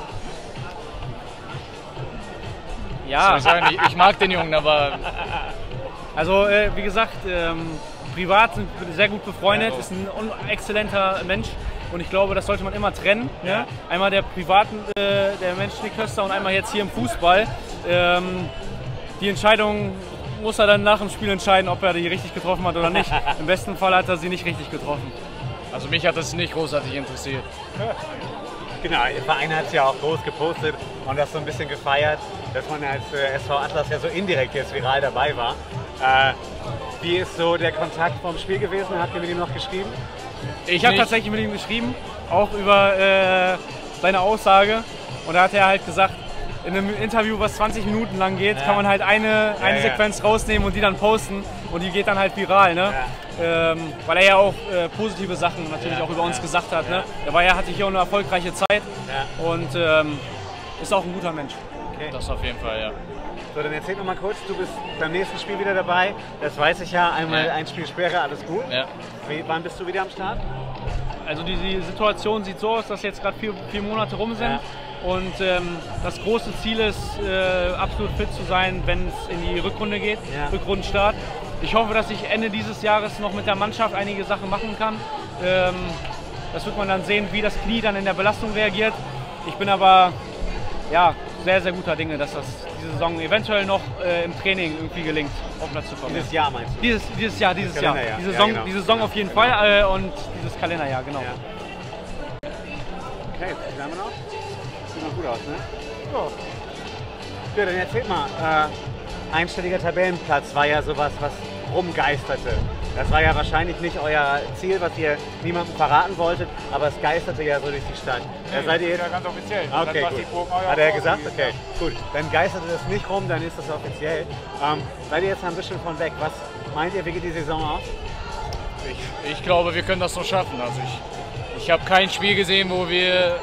[SPEAKER 5] Ja,
[SPEAKER 4] Soll ich, sagen, ich, ich mag den Jungen, aber
[SPEAKER 5] also äh, wie gesagt, ähm, privat sind wir sehr gut befreundet,
[SPEAKER 4] Ja.
[SPEAKER 5] ist ein un- exzellenter Mensch und ich glaube, das sollte man immer trennen.
[SPEAKER 3] Ja.
[SPEAKER 5] Ne? Einmal der privaten, äh, der Mensch Nick Köster und einmal jetzt hier im Fußball. Ähm, die Entscheidung muss er dann nach dem Spiel entscheiden, ob er die richtig getroffen hat oder nicht. Im besten Fall hat er sie nicht richtig getroffen.
[SPEAKER 4] also mich hat das nicht großartig interessiert.
[SPEAKER 3] Genau, der Verein hat es ja auch groß gepostet und das so ein bisschen gefeiert, dass man als äh, S V Atlas ja so indirekt jetzt viral dabei war. Äh, wie ist so der Kontakt vom Spiel gewesen? Habt ihr mit ihm noch geschrieben?
[SPEAKER 5] Ich habe
[SPEAKER 4] nicht.
[SPEAKER 5] tatsächlich mit ihm geschrieben, auch über äh, seine Aussage. Und da hat er halt gesagt, in einem Interview, was zwanzig Minuten lang geht,
[SPEAKER 3] Ja.
[SPEAKER 5] kann man halt eine, eine
[SPEAKER 3] ja.
[SPEAKER 5] Sequenz rausnehmen und die dann posten. Und die geht dann halt viral, ne? Ähm, weil er ja auch äh, positive Sachen natürlich
[SPEAKER 3] Ja,
[SPEAKER 5] auch über uns
[SPEAKER 3] ja,
[SPEAKER 5] gesagt hat.
[SPEAKER 3] ja.
[SPEAKER 5] Ne? Er war ja, hatte hier auch eine erfolgreiche Zeit
[SPEAKER 3] Ja.
[SPEAKER 5] und ähm, ist auch ein guter Mensch.
[SPEAKER 3] Okay.
[SPEAKER 4] Das auf jeden Fall, ja.
[SPEAKER 3] So, dann erzähl noch mal kurz, du bist beim nächsten Spiel wieder dabei. Das weiß ich ja, einmal
[SPEAKER 4] Ja.
[SPEAKER 3] ein Spiel Sperre, alles gut.
[SPEAKER 4] ja.
[SPEAKER 3] Wie, wann bist du wieder am Start?
[SPEAKER 5] Also die, die Situation sieht so aus, dass jetzt gerade vier, vier Monate rum sind.
[SPEAKER 3] Ja.
[SPEAKER 5] Und ähm, das große Ziel ist, äh, absolut fit zu sein, wenn es in die Rückrunde geht,
[SPEAKER 3] Ja.
[SPEAKER 5] Rückrundenstart. Ich hoffe, dass ich Ende dieses Jahres noch mit der Mannschaft einige Sachen machen kann. Ähm, das wird man dann sehen, wie das Knie dann in der Belastung reagiert. Ich bin aber ja, sehr, sehr guter Dinge, dass das diese Saison eventuell noch äh, im Training irgendwie gelingt, auf den Platz zu kommen.
[SPEAKER 3] Dieses Jahr meinst du?
[SPEAKER 5] Dieses, dieses Jahr, dieses Jahr.
[SPEAKER 3] Kalenderjahr.
[SPEAKER 5] Die
[SPEAKER 3] Ja,
[SPEAKER 5] Saison,
[SPEAKER 3] genau.
[SPEAKER 5] die Saison auf jeden Fall äh, und dieses Kalenderjahr, genau.
[SPEAKER 3] Ja. Okay, was haben wir noch? Sieht noch gut aus, ne? Ja. Ja, dann erzählt mal. Äh, einstelliger Tabellenplatz war ja sowas, was rumgeisterte. Das war ja wahrscheinlich nicht euer Ziel, was ihr niemandem verraten wolltet, aber es geisterte ja so durch die Stadt. Da seid ihr jetzt.
[SPEAKER 1] Ja, ganz offiziell.
[SPEAKER 3] Ah, okay, gut. Hat er gesagt? Okay, gut. Dann geisterte das nicht rum, dann ist das offiziell. Ähm, seid ihr jetzt ein bisschen von weg? Was meint ihr, wie geht die Saison aus?
[SPEAKER 4] Ich, ich glaube, wir können das noch schaffen. Also ich, ich habe kein Spiel gesehen, wo wir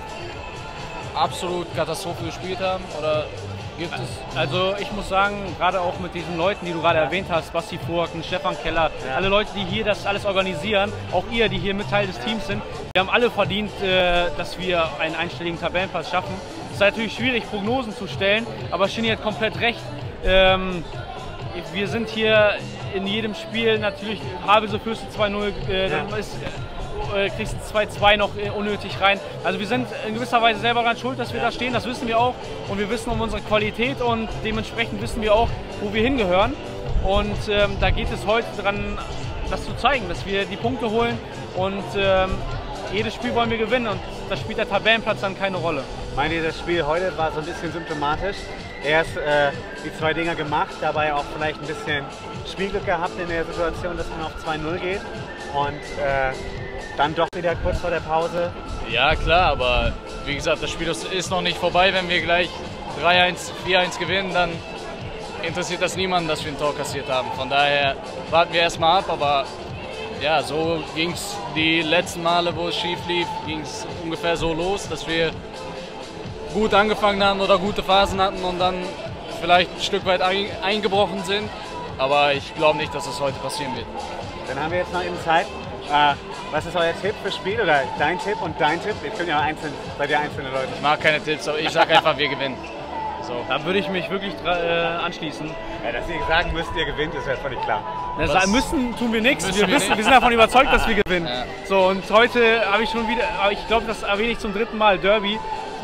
[SPEAKER 4] absolut Katastrophe gespielt haben. Oder gibt es?
[SPEAKER 5] Also ich muss sagen, gerade auch mit diesen Leuten, die du gerade erwähnt hast, Basti Furken, Stefan Keller,
[SPEAKER 3] Ja.
[SPEAKER 5] alle Leute, die hier das alles organisieren, auch ihr, die hier mit Teil des Teams sind, wir haben alle verdient, äh, dass wir einen einstelligen Tabellenplatz schaffen. Es ist natürlich schwierig, Prognosen zu stellen, aber Shinny hat komplett recht. Ähm, wir sind hier in jedem Spiel natürlich, Havelse führst du zwei null, äh, dann ist, äh, kriegst du zwei zwei noch äh, unnötig rein. Also wir sind in gewisser Weise selber daran schuld, dass wir da stehen, das wissen wir auch. Und wir wissen um unsere Qualität und dementsprechend wissen wir auch, wo wir hingehören. Und ähm, da geht es heute dran, das zu zeigen, dass wir die Punkte holen. Und ähm, jedes Spiel wollen wir gewinnen und da spielt der Tabellenplatz dann keine Rolle.
[SPEAKER 3] Meint ihr, das Spiel heute war so ein bisschen symptomatisch? Erst äh, die zwei Dinger gemacht, dabei auch vielleicht ein bisschen Spielglück gehabt in der Situation, dass man auf zwei null geht und äh, dann doch wieder kurz vor der Pause.
[SPEAKER 4] Ja, klar, aber wie gesagt, das Spiel ist noch nicht vorbei. Wenn wir gleich drei eins, vier eins gewinnen, dann interessiert das niemanden, dass wir ein Tor kassiert haben. Von daher warten wir erstmal ab, aber ja, so ging es die letzten Male, wo es schief lief, ging es ungefähr so los, dass wir gut angefangen haben oder gute Phasen hatten und dann vielleicht ein Stück weit ein, eingebrochen sind. Aber ich glaube nicht, dass das heute passieren wird.
[SPEAKER 3] Dann haben wir jetzt noch eben Zeit. Äh, was ist euer Tipp fürs Spiel oder dein Tipp und dein Tipp? Ihr könnt ja einzeln, seid ihr einzelne Leute.
[SPEAKER 4] Ich mag keine Tipps, aber ich sage einfach, wir gewinnen. So.
[SPEAKER 5] Da würde ich mich wirklich äh, anschließen.
[SPEAKER 3] Ja, dass ihr sagen müsst, ihr gewinnt, ist ja völlig klar.
[SPEAKER 5] Das
[SPEAKER 4] Was?
[SPEAKER 5] müssen tun wir nichts.
[SPEAKER 4] Müssen
[SPEAKER 5] Wir,
[SPEAKER 4] wir
[SPEAKER 5] wissen,
[SPEAKER 4] nicht.
[SPEAKER 5] wir sind davon überzeugt, dass wir gewinnen.
[SPEAKER 4] Ja.
[SPEAKER 5] So, und heute habe ich schon wieder, aber ich glaube, das erwähne ich zum dritten Mal, Derby.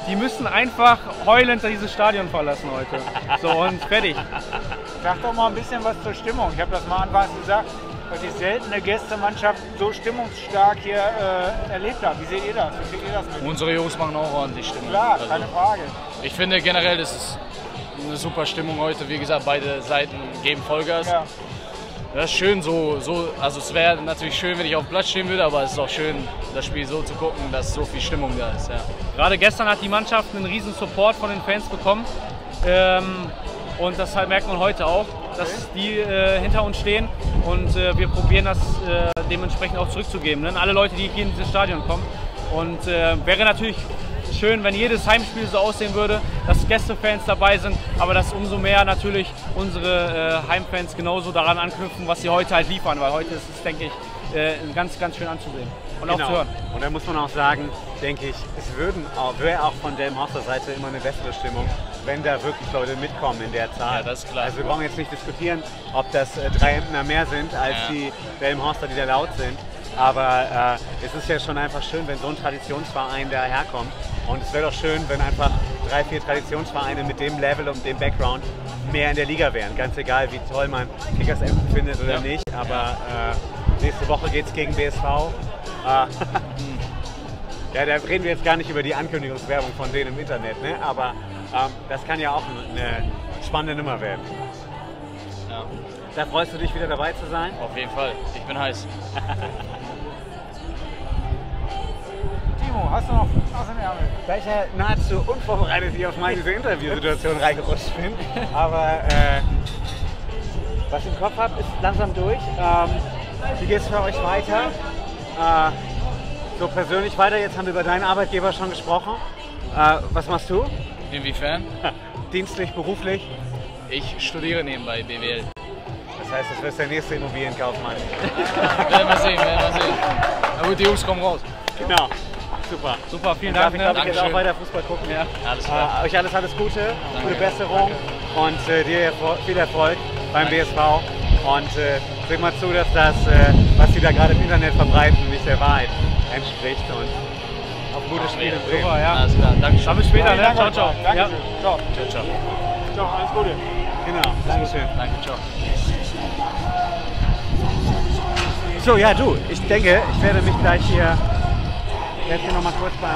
[SPEAKER 5] die müssen einfach heulend dieses Stadion verlassen heute. So und fertig.
[SPEAKER 1] Sag doch mal ein bisschen was zur Stimmung. Ich habe das mal anfangs gesagt, dass ich selten eine Gästemannschaft so stimmungsstark hier äh, erlebt habe. Wie seht ihr das? Wie seht ihr das mit?
[SPEAKER 4] Unsere Jungs machen auch ordentlich Stimmung.
[SPEAKER 1] Klar,
[SPEAKER 4] Also,
[SPEAKER 1] keine Frage.
[SPEAKER 4] ich finde generell, das ist eine super Stimmung heute. Wie gesagt, beide Seiten geben Vollgas.
[SPEAKER 1] Ja.
[SPEAKER 4] Das ist schön so, so also es wäre natürlich schön, wenn ich auf dem Platz stehen würde, aber es ist auch schön, das Spiel so zu gucken, dass so viel Stimmung da ist. Ja.
[SPEAKER 5] Gerade gestern hat die Mannschaft einen riesen Support von den Fans bekommen. Ähm, und das halt merkt man heute auch, dass die äh, hinter uns stehen und äh, wir probieren das äh, dementsprechend auch zurückzugeben. Ne? Alle Leute, die hier in dieses Stadion kommen. Und äh, wäre natürlich schön, wenn jedes Heimspiel so aussehen würde, dass Gästefans dabei sind, aber dass umso mehr natürlich unsere äh, Heimfans genauso daran anknüpfen, was sie heute halt liefern, weil heute ist es, denke ich, äh, ganz, ganz schön anzusehen und
[SPEAKER 3] Genau.
[SPEAKER 5] auch zu hören.
[SPEAKER 3] Und da muss man auch sagen, denke ich, es würden auch, wäre auch von Delmenhorster Seite immer eine bessere Stimmung, wenn da wirklich Leute mitkommen in der Zahl.
[SPEAKER 4] Ja, das ist klar.
[SPEAKER 3] Also wir brauchen jetzt nicht diskutieren, ob das äh, drei Emdener mehr sind als
[SPEAKER 4] Ja.
[SPEAKER 3] die Delmenhorster, die da laut sind. Aber äh, es ist ja schon einfach schön, wenn so ein Traditionsverein daherkommt. Und es wäre doch schön, wenn einfach drei, vier Traditionsvereine mit dem Level und dem Background mehr in der Liga wären. Ganz egal, wie toll man Kickers Emden findet oder
[SPEAKER 4] Ja.
[SPEAKER 3] nicht. Aber äh, nächste Woche geht es gegen B S V. Äh, ja, da reden wir jetzt gar nicht über die Ankündigungswerbung von denen im Internet. Ne? Aber ähm, das kann ja auch eine spannende Nummer werden.
[SPEAKER 4] Ja,
[SPEAKER 3] Da freust du dich wieder dabei zu sein?
[SPEAKER 4] auf jeden Fall. Ich bin heiß.
[SPEAKER 1] Timo, hast du noch was im Ärmel?
[SPEAKER 3] Da ich ja nahezu unvorbereitet hier auf meine diese Interviewsituation reingerutscht bin. Aber äh, was ich im Kopf habe, ist langsam durch. Ähm, wie geht es für euch weiter? Äh, so persönlich weiter, jetzt haben wir über deinen Arbeitgeber schon gesprochen. Äh, was machst du?
[SPEAKER 4] Inwiefern?
[SPEAKER 3] Dienstlich, beruflich?
[SPEAKER 4] Ich studiere nebenbei B W L.
[SPEAKER 3] Das heißt, das wirst der nächste Immobilienkaufmann.
[SPEAKER 4] Werden wir sehen, werden wir sehen. Na gut, die Jungs kommen raus.
[SPEAKER 3] Genau, super.
[SPEAKER 5] Super, vielen
[SPEAKER 3] Darf
[SPEAKER 5] Dank.
[SPEAKER 3] ich,
[SPEAKER 5] Ne?
[SPEAKER 3] darf ich jetzt auch
[SPEAKER 4] Dankeschön.
[SPEAKER 3] weiter Fußball gucken?
[SPEAKER 5] Ja.
[SPEAKER 4] Alles klar.
[SPEAKER 3] Äh, euch alles, alles Gute, gute Besserung und äh, dir erfol- viel Erfolg beim B S V. Und äh, seht mal zu, dass das, äh, was die da gerade im Internet verbreiten, nicht der Wahrheit entspricht. Und auf gute Spiele in Bremen.
[SPEAKER 5] Super, ja.
[SPEAKER 4] Alles klar, danke
[SPEAKER 5] Dann bis später, ne? Ciao, ciao.
[SPEAKER 1] Danke
[SPEAKER 5] Ja.
[SPEAKER 1] schön. Ciao.
[SPEAKER 4] Ciao, ciao.
[SPEAKER 1] Ciao, alles Gute.
[SPEAKER 3] Genau, Dankeschön.
[SPEAKER 4] Danke, ciao.
[SPEAKER 3] So, ja du, ich denke, ich werde mich gleich hier, ich werde hier noch mal kurz beim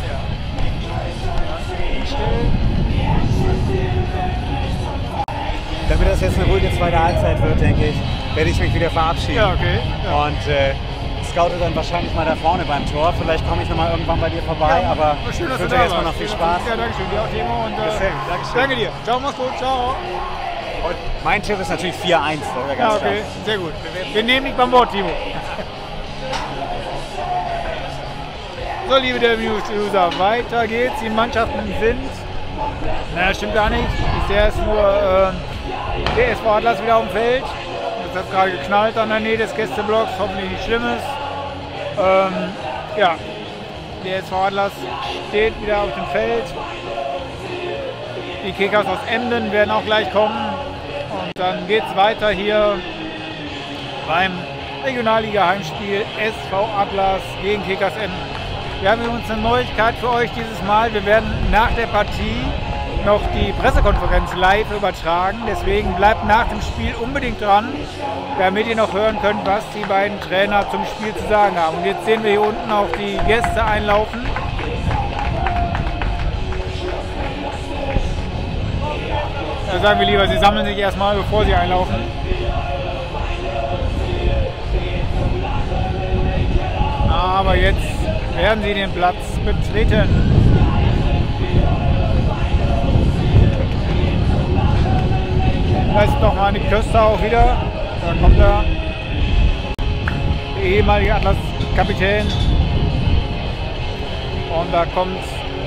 [SPEAKER 3] Damit das jetzt eine ruhige zweite Halbzeit wird, denke ich, werde ich mich wieder verabschieden.
[SPEAKER 1] Ja, okay. Ja.
[SPEAKER 3] Und äh, scoute dann wahrscheinlich mal da vorne beim Tor. Vielleicht komme ich noch mal irgendwann bei dir vorbei,
[SPEAKER 1] Ja,
[SPEAKER 3] aber
[SPEAKER 1] schön, dass
[SPEAKER 3] ich
[SPEAKER 1] du
[SPEAKER 3] wünsche
[SPEAKER 1] da
[SPEAKER 3] dir erstmal
[SPEAKER 1] warst.
[SPEAKER 3] noch viel Spaß.
[SPEAKER 1] Ja, danke schön. Dir auch, Timo. Und, äh,
[SPEAKER 3] Bis dann. Dankeschön.
[SPEAKER 1] danke dir. Ciao, mach's gut. Ciao.
[SPEAKER 3] Und mein Tipp ist natürlich vier eins. Das ist ja
[SPEAKER 1] Ja,
[SPEAKER 3] ganz
[SPEAKER 1] okay. Sehr gut. Wir nehmen dich beim Wort, Timo. So, liebe der News-User, weiter geht's. Die Mannschaften sind, naja, stimmt gar nicht. Bisher ist nur äh, der S V Atlas wieder auf dem Feld. Jetzt hat es gerade geknallt an der Nähe des Gästeblocks, hoffentlich nichts Schlimmes. Ähm, ja, der S V Atlas steht wieder auf dem Feld. Die Kickers aus Emden werden auch gleich kommen. Und dann geht es weiter hier beim Regionalliga-Heimspiel S V Atlas gegen Kickers Emden. Wir haben übrigens eine Neuigkeit für euch dieses Mal. Wir werden nach der Partie noch die Pressekonferenz live übertragen. Deswegen bleibt nach dem Spiel unbedingt dran, damit ihr noch hören könnt, was die beiden Trainer zum Spiel zu sagen haben. Und jetzt sehen wir hier unten auch die Gäste einlaufen. Da sagen wir lieber, sie sammeln sich erstmal, bevor sie einlaufen. Aber jetzt werden sie den Platz betreten. Da ist noch mal Nick Köster auch wieder. Da kommt er. Der ehemalige Atlas-Kapitän. Und da kommt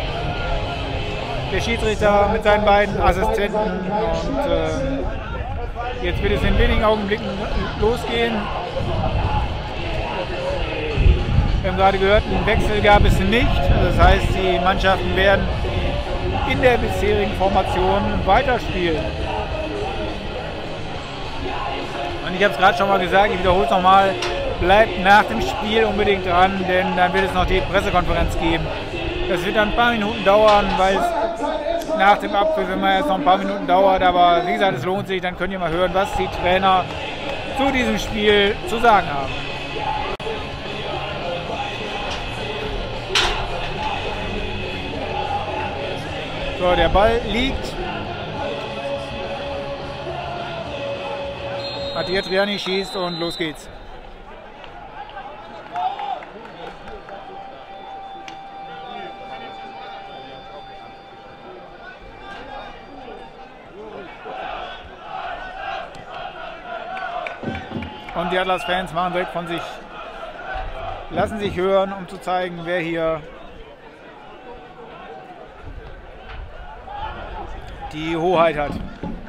[SPEAKER 1] der Schiedsrichter mit seinen beiden Assistenten. Und äh, jetzt wird es in wenigen Augenblicken losgehen. Wir haben gerade gehört, einen Wechsel gab es nicht. Das heißt, die Mannschaften werden in der bisherigen Formation weiterspielen. Und ich habe es gerade schon mal gesagt, ich wiederhole es nochmal, bleibt nach dem Spiel unbedingt dran, denn dann wird es noch die Pressekonferenz geben Das wird dann ein paar Minuten dauern, weil es nach dem Abpfiff immer jetzt noch ein paar Minuten dauert. Aber wie gesagt, es lohnt sich, dann könnt ihr mal hören, was die Trainer zu diesem Spiel zu sagen haben. So, der Ball liegt. Mattia Triani schießt und los geht's. Und die Atlas-Fans machen direkt von sich, lassen sich hören, um zu zeigen, wer hier die Hoheit hat.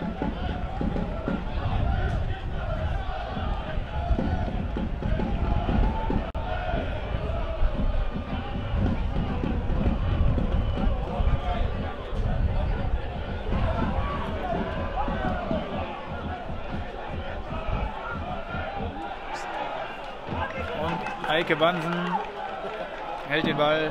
[SPEAKER 1] Eike Bansen hält den Ball.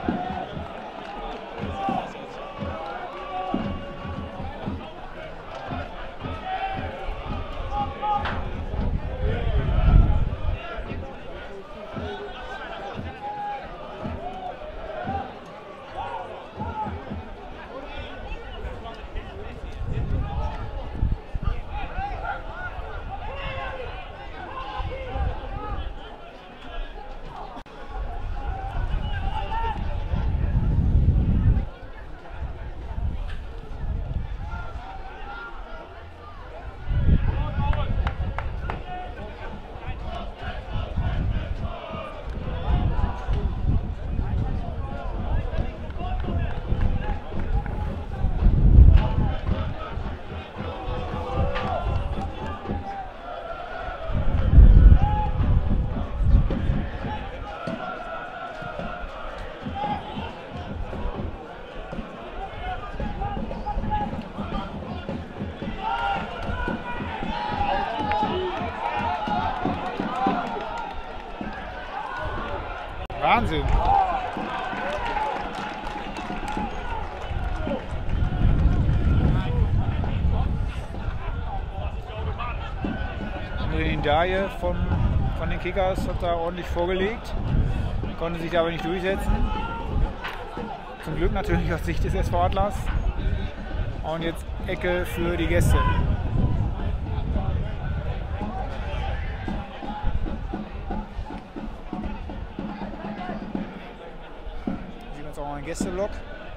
[SPEAKER 1] Wahnsinn. André Ndaye von, von den Kickers hat da ordentlich vorgelegt, konnte sich aber nicht durchsetzen. Zum Glück natürlich aus Sicht des S V Atlas. Und jetzt Ecke für die Gäste. Gästeblock.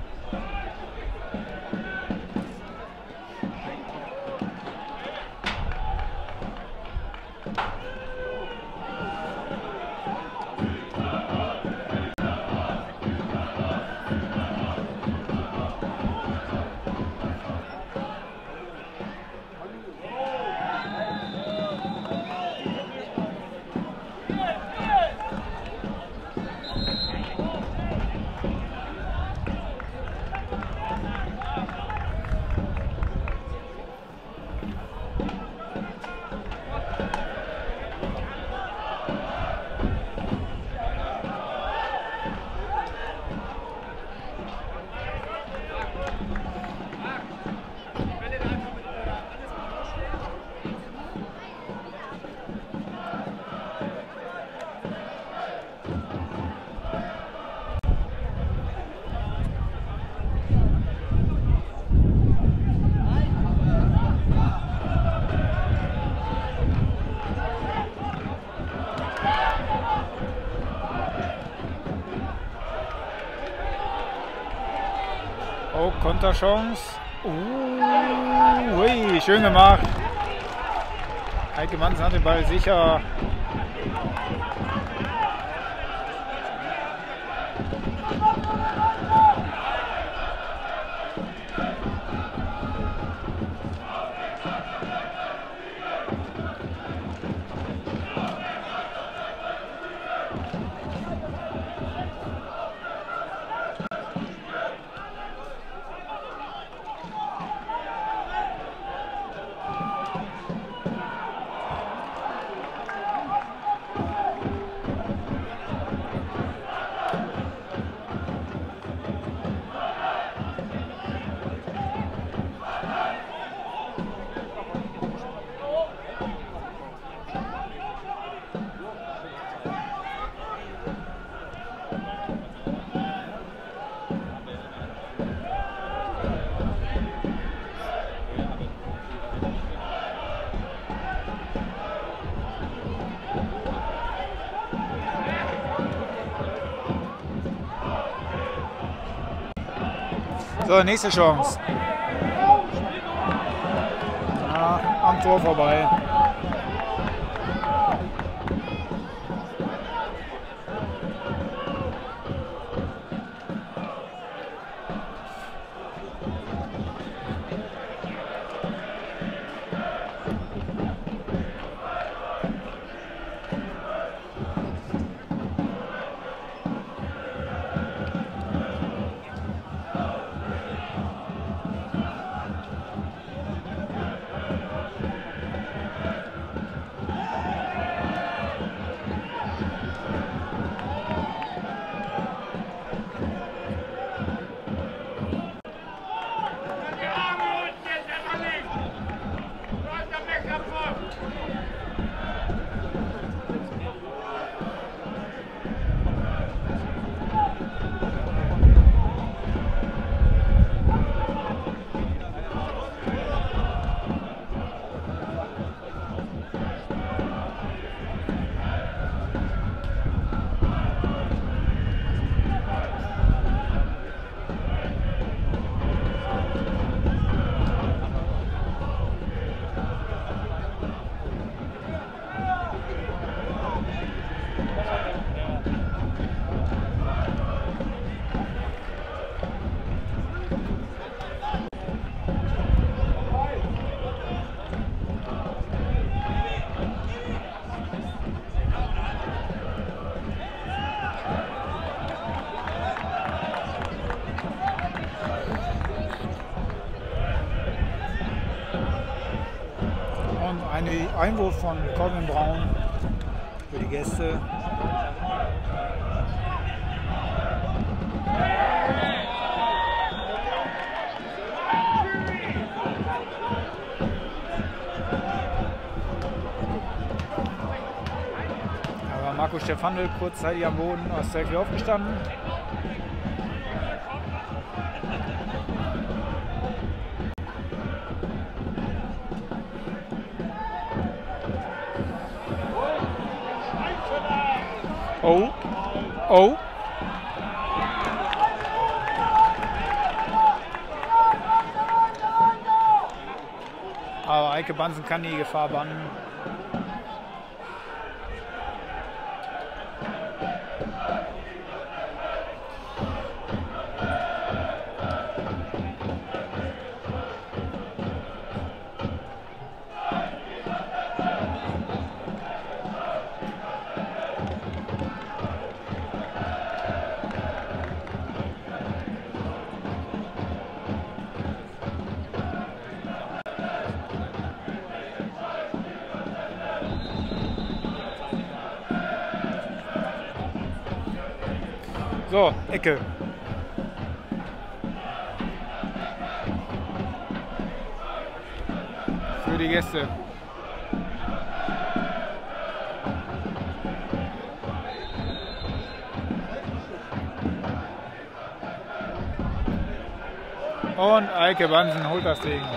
[SPEAKER 1] Oh, Konterchance. Uh, ui, schön gemacht. Eike Bansen hat den Ball sicher. So, nächste Chance. Ja, am Tor vorbei. Ein Einwurf von Colin Braun für die Gäste. Aber Marco Stefandl kurzzeitig am Boden, aus der Ecke aufgestanden. Oh, oh. Aber Eike Bansen kann die Gefahr bannen. So, Ecke. Für die Gäste. Und Eike Bansen holt das Ding.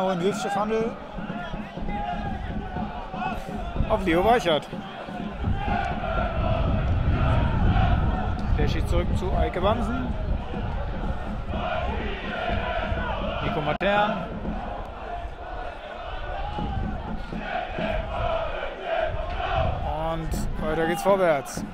[SPEAKER 1] hohen Hilfsstoffhandel auf Leo Weichert. Der schießt zurück zu Eike Bansen. Nico Matern. Und weiter geht's vorwärts.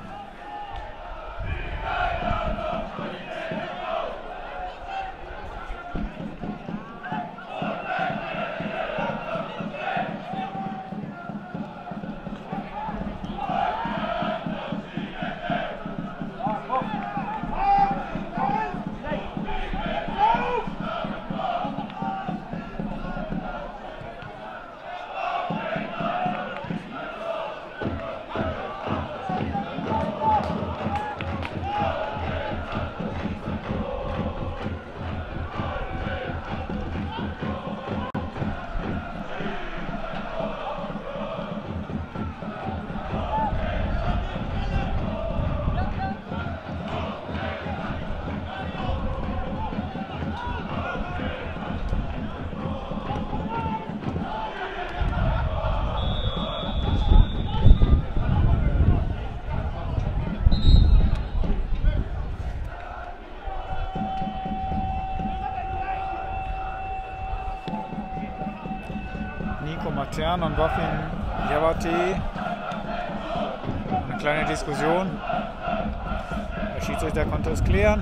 [SPEAKER 1] Matern und Wafin Javati. Eine kleine Diskussion. Der Schiedsrichter konnte es klären.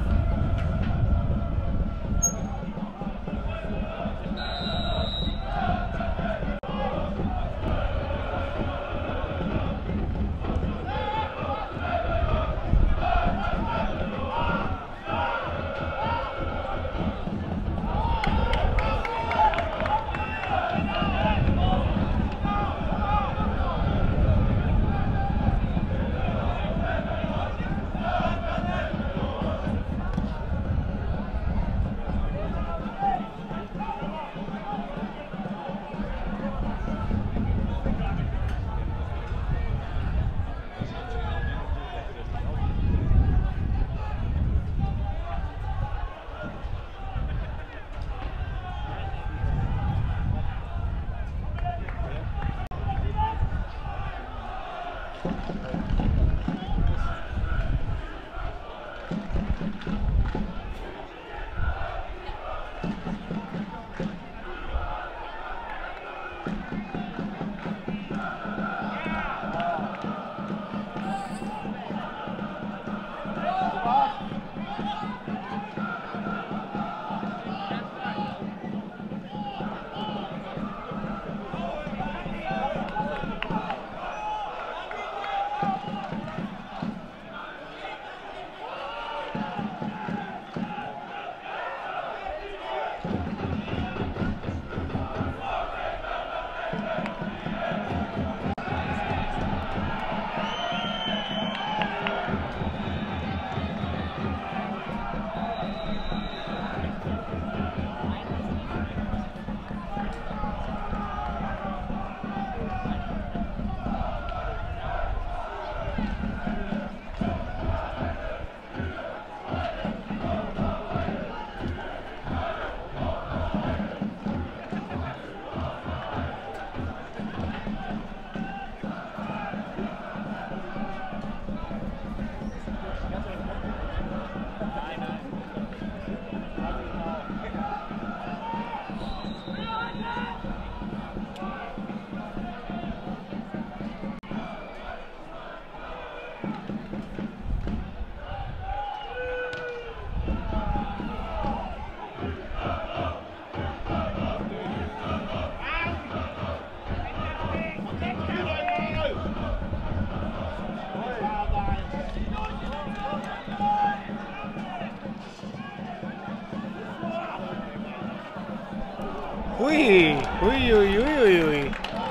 [SPEAKER 1] Hui, hui, hui, hui, hui.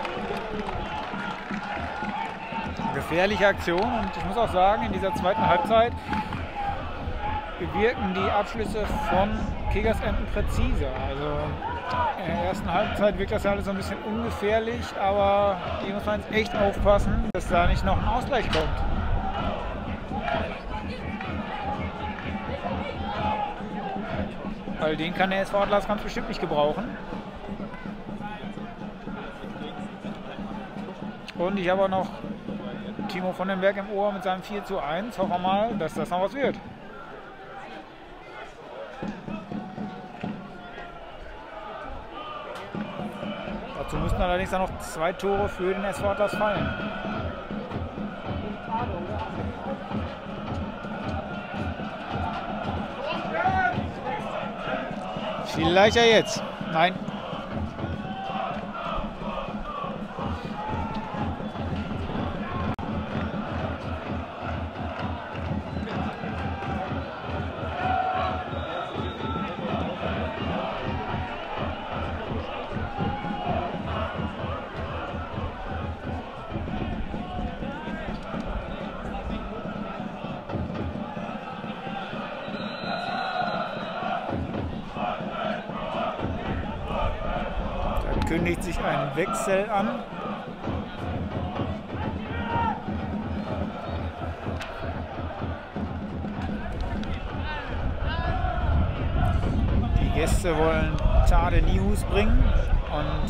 [SPEAKER 1] Gefährliche Aktion und ich muss auch sagen, in dieser zweiten Halbzeit bewirken die Abschlüsse von Kegersenten präziser. Also in der ersten Halbzeit wirkt das ja alles so ein bisschen ungefährlich, aber hier muss man jetzt echt aufpassen, dass da nicht noch ein Ausgleich kommt. Weil den kann der S V Atlas ganz bestimmt nicht gebrauchen. Und ich habe auch noch Timo von den Berg im Ohr mit seinem vier zu eins. Hoffen wir mal, dass das noch was wird. Dazu müssten allerdings dann noch zwei Tore für den S V Atlas fallen. Vielleicht ja jetzt. Nein. Kündigt sich ein Wechsel an. Die Gäste wollen Tade Nihus bringen und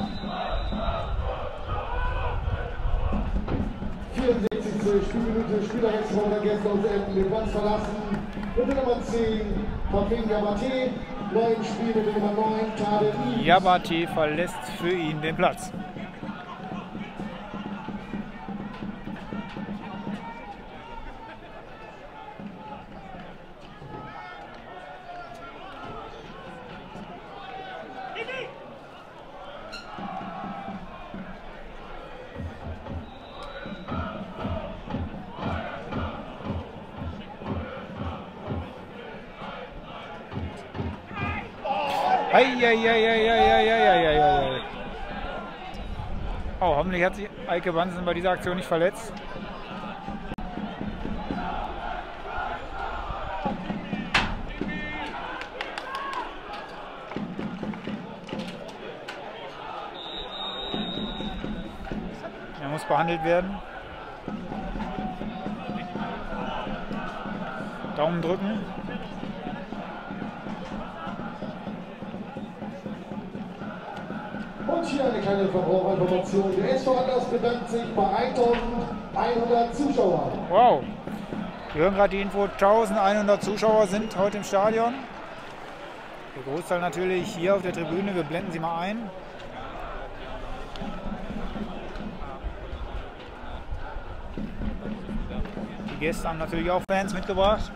[SPEAKER 2] vierundsechzigste Spielminute, Spielerwechsel von der Gäste aus Emden den Platz verlassen. Mit der Nummer zehn, Fafin Yabate. Neuen Spiel mit der Nummer neun, Tade Nihus.
[SPEAKER 1] Yabate verlässt für ihn den Platz. Eieieiei. Oh, hoffentlich hat sich Eike Bansen bei dieser Aktion nicht verletzt. Er muss behandelt werden. Daumen drücken.
[SPEAKER 2] Und hier eine kleine Verbraucherinformation. Der S V Atlas bedankt sich bei eintausendeinhundert Zuschauern.
[SPEAKER 1] Wow. Wir hören gerade die Info, eintausendeinhundert Zuschauer sind heute im Stadion. Der Großteil natürlich hier auf der Tribüne. Wir blenden sie mal ein. Die Gäste haben natürlich auch Fans mitgebracht.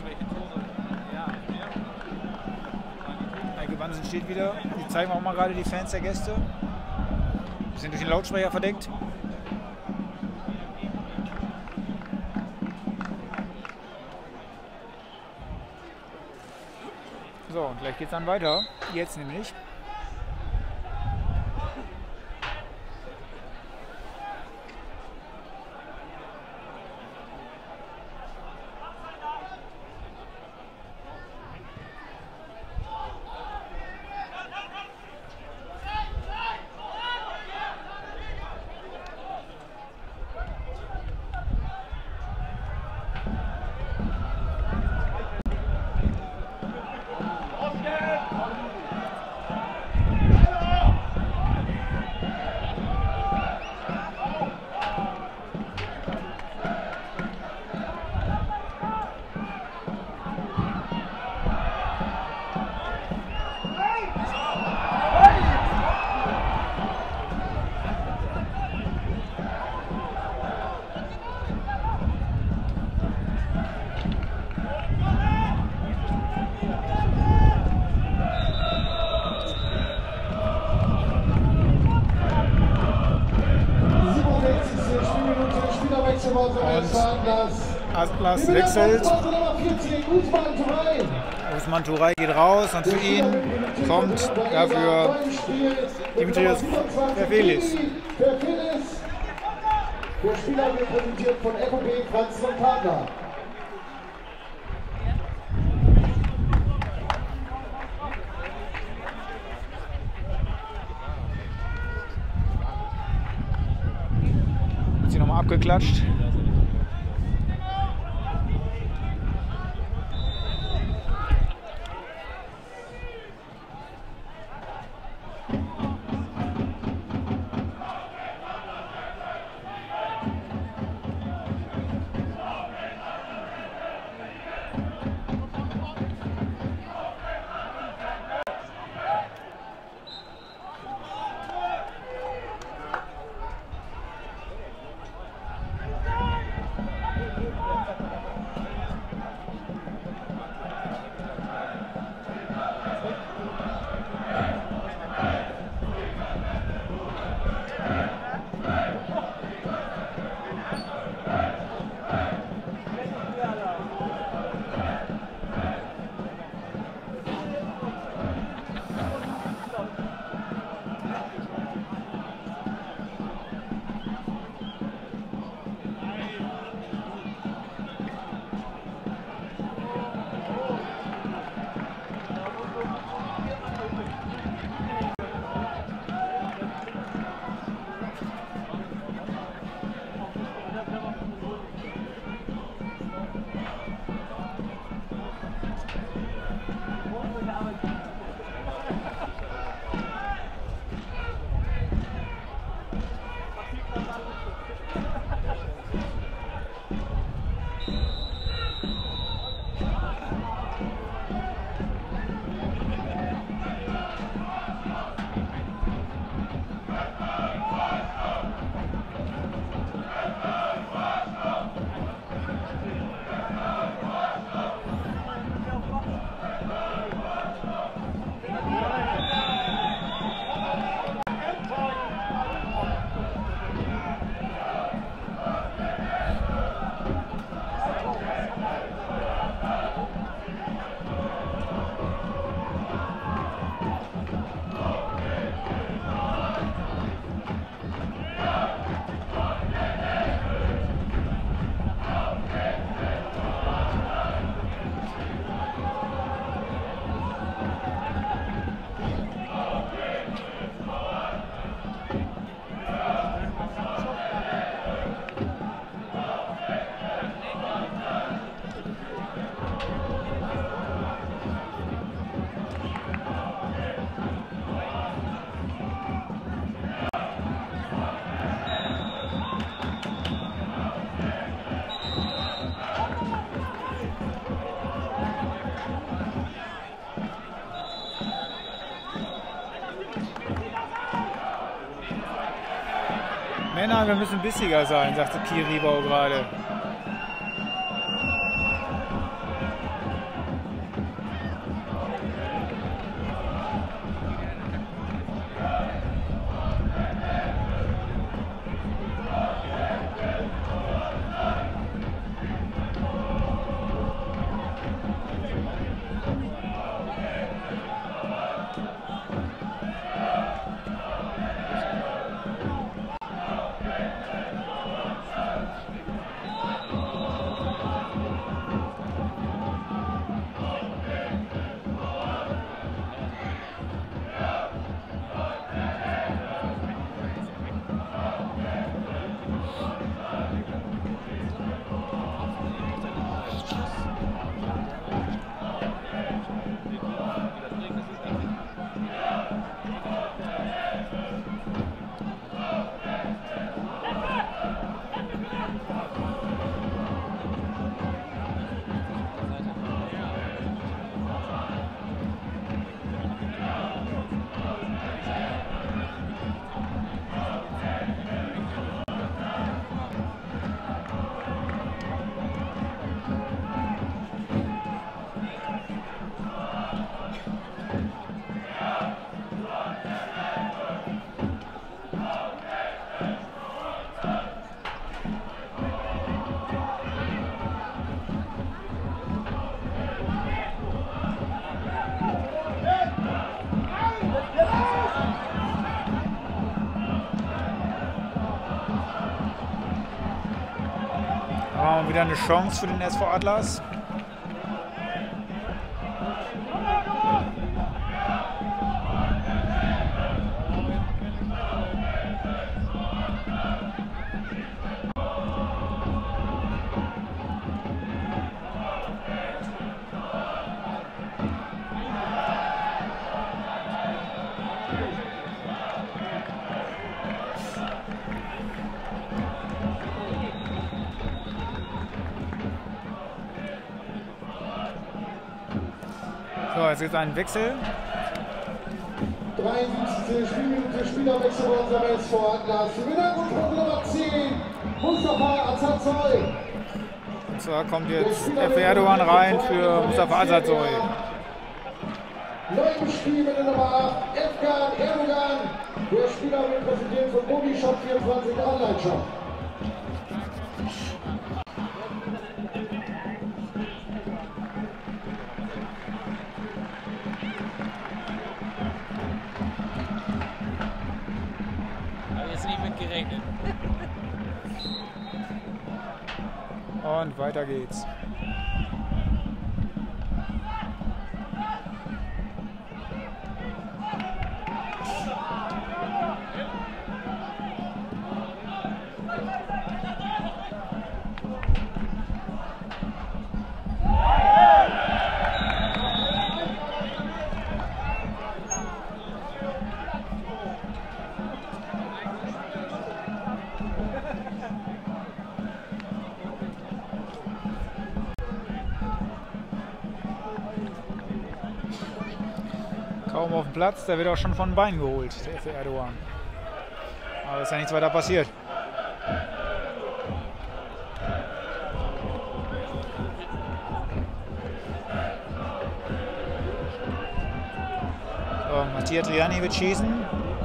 [SPEAKER 1] Eike Bansen steht wieder. Die zeigen auch mal gerade die Fans der Gäste. Die sind durch den Lautsprecher verdeckt. So, und gleich geht's dann weiter. Jetzt nämlich. Atlas wechselt. Usman Turay geht raus und für ihn kommt dafür Dimitrios Perfilis.
[SPEAKER 2] Der Spieler wird präsentiert von F O B Franz und Partner.
[SPEAKER 1] Wird sie nochmal abgeklatscht. Männer, wir müssen bissiger sein, sagte Kiribau gerade. Wieder eine Chance für den S V Atlas. So, jetzt gibt es einen Wechsel.
[SPEAKER 2] dreiundsiebzigste Spielminute Spielerwechsel bei unserem S V Atlas. Hintergrund von Nummer zehn, Mustafa Azazoy.
[SPEAKER 1] Und zwar kommt jetzt F. Erdogan rein für Mustafa Azazoy.
[SPEAKER 2] Neu im Spiel mit der Nummer acht, Efkan Erdogan. Der Spieler wird präsentiert von Mobi Shop vierundzwanzig Online Shop.
[SPEAKER 1] Und weiter geht's. Kaum auf dem Platz, der wird auch schon von Bein geholt, der F C Erdogan. Aber ist ja nichts weiter passiert. So, Mattia Triani wird schießen.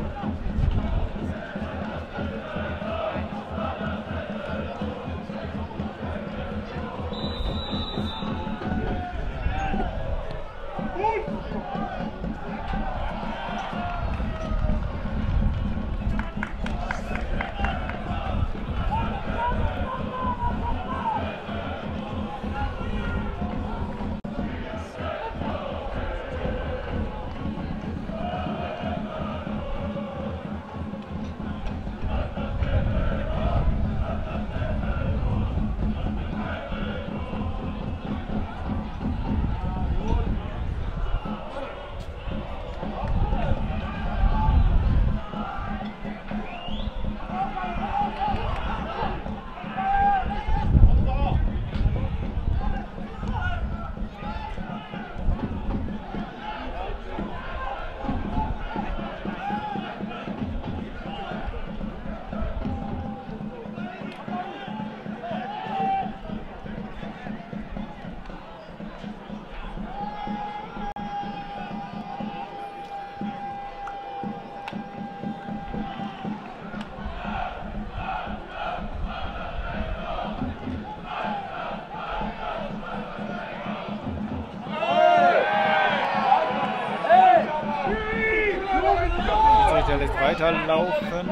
[SPEAKER 1] Der lässt weiterlaufen.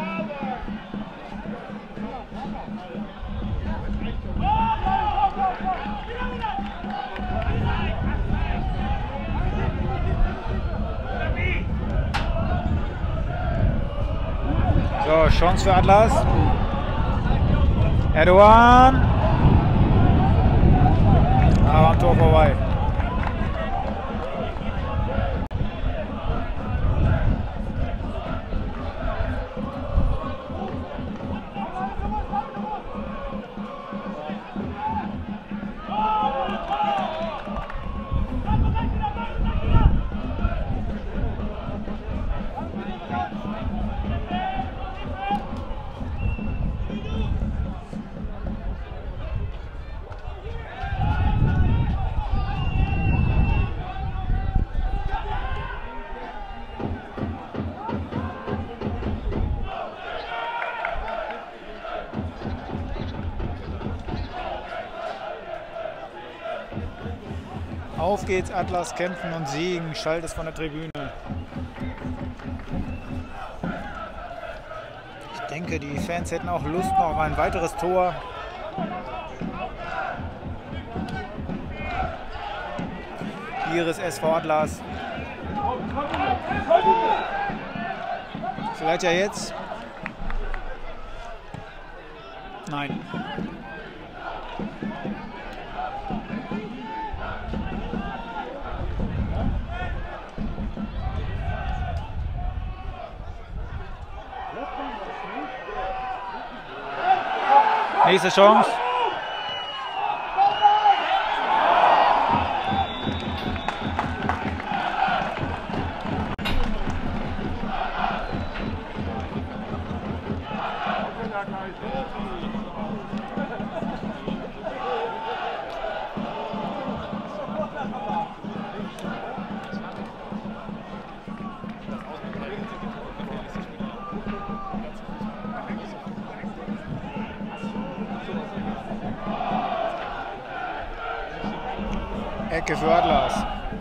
[SPEAKER 1] So, Chance für Atlas. Erdogan. Aber am Tor vorbei. Auf geht's, Atlas, kämpfen und siegen. Schalt es von der Tribüne. Ich denke, die Fans hätten auch Lust noch auf ein weiteres Tor. Hier ist S V Atlas. Vielleicht ja jetzt. Nein. Nächste Chance. Ecke für Atlas.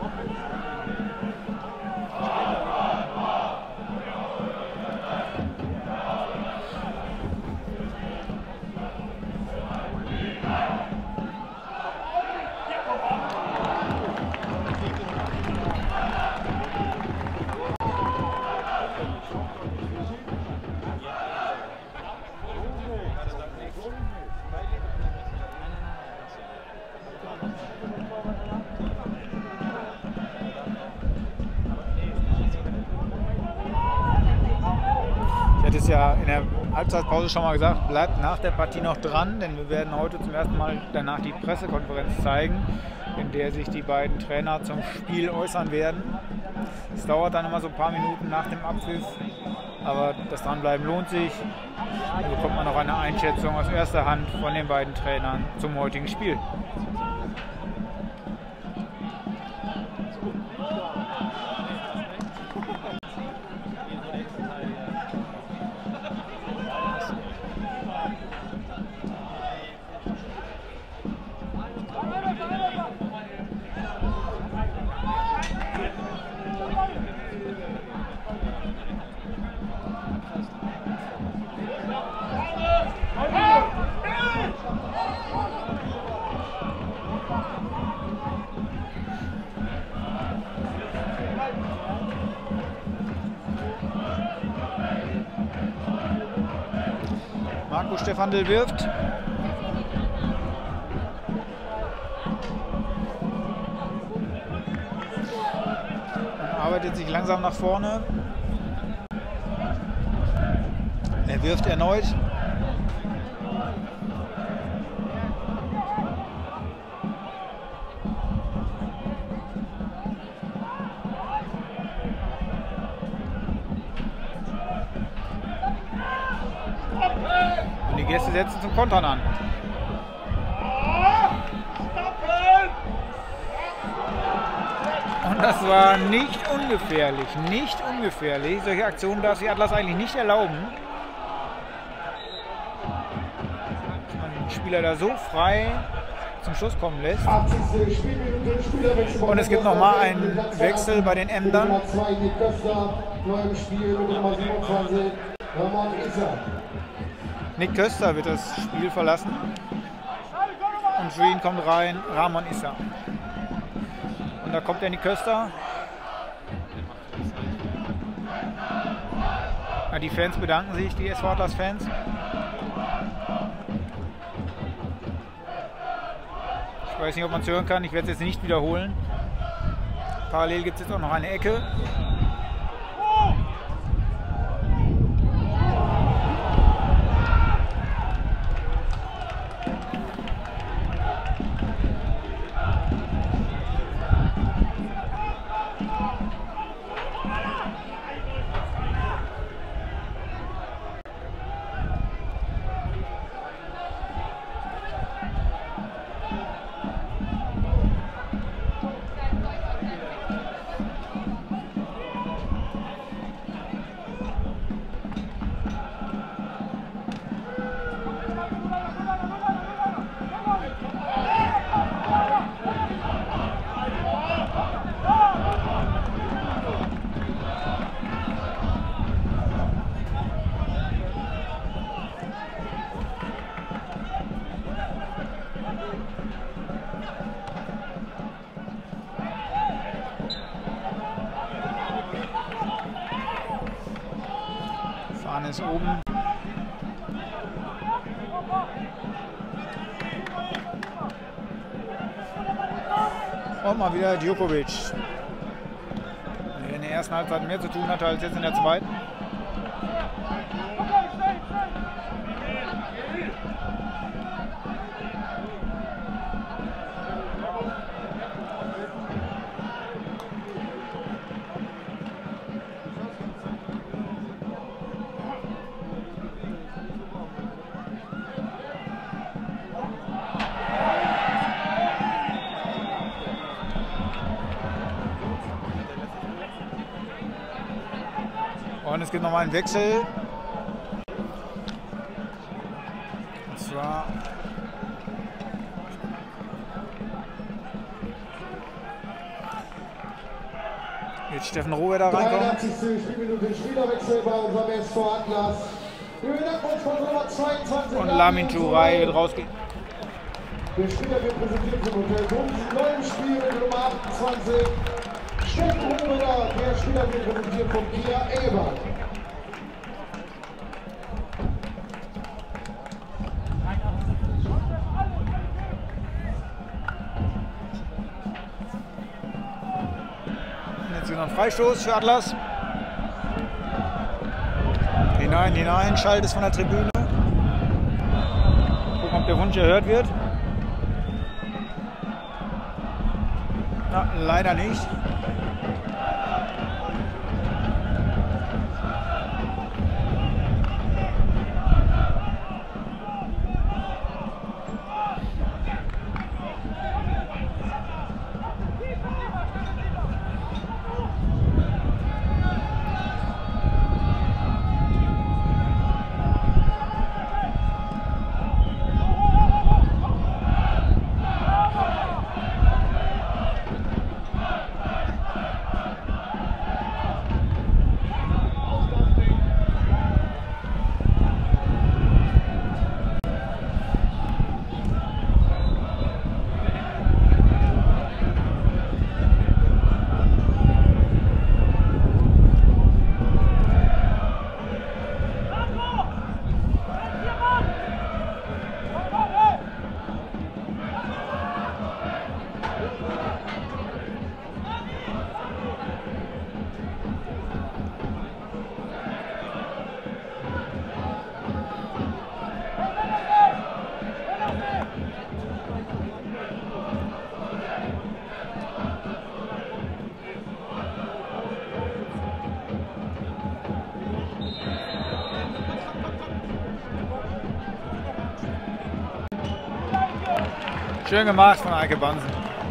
[SPEAKER 1] Ich hatte es ja in der Halbzeitpause schon mal gesagt, bleibt nach der Partie noch dran, denn wir werden heute zum ersten Mal danach die Pressekonferenz zeigen, in der sich die beiden Trainer zum Spiel äußern werden. Es dauert dann immer so ein paar Minuten nach dem Abpfiff, aber das Dranbleiben lohnt sich. Da bekommt man noch eine Einschätzung aus erster Hand von den beiden Trainern zum heutigen Spiel. Marco Stefandl wirft. Er arbeitet sich langsam nach vorne. Er wirft erneut. Und die Gäste setzen zum Kontern an. Und das war nicht ungefährlich, nicht ungefährlich. Solche Aktionen darf sich Atlas eigentlich nicht erlauben. Dass man den Spieler da so frei zum Schuss kommen lässt. Und es gibt nochmal einen Wechsel bei den Emdern. Nick Köster wird das Spiel verlassen. Und für ihn kommt rein Ramon Issa. Und da kommt der Nick Köster. Ja, die Fans bedanken sich, die S V Atlas Fans. Ich weiß nicht, ob man es hören kann, ich werde es jetzt nicht wiederholen. Parallel gibt es jetzt auch noch eine Ecke. Fahne ist oben. Und mal wieder Djokovic. Der in der ersten Halbzeit mehr zu tun hatte als jetzt in der zweiten. Und es gibt nochmal einen Wechsel. Und zwar jetzt Steffen Rowe da reinkommt.
[SPEAKER 2] dreiundachtzigste Spielminute Spielerwechsel bei unserem S V Atlas. Wir bedanken uns von Nummer zweiundzwanzig.
[SPEAKER 1] Und Lamin Touray wird rausgehen.
[SPEAKER 2] Der Spieler wird präsentiert zum Hotel Bums. Neuem Spiel mit Nummer achtundzwanzig. Steffen Rowe da. Der Spieler wird präsentiert von Kia Ebert.
[SPEAKER 1] Jetzt wieder ein Freistoß für Atlas. Hinein, hinein, Schalt ist von der Tribüne. Gucken, ob der Wunsch erhört wird. Na, leider nicht. Schön gemacht von Eike Bansen.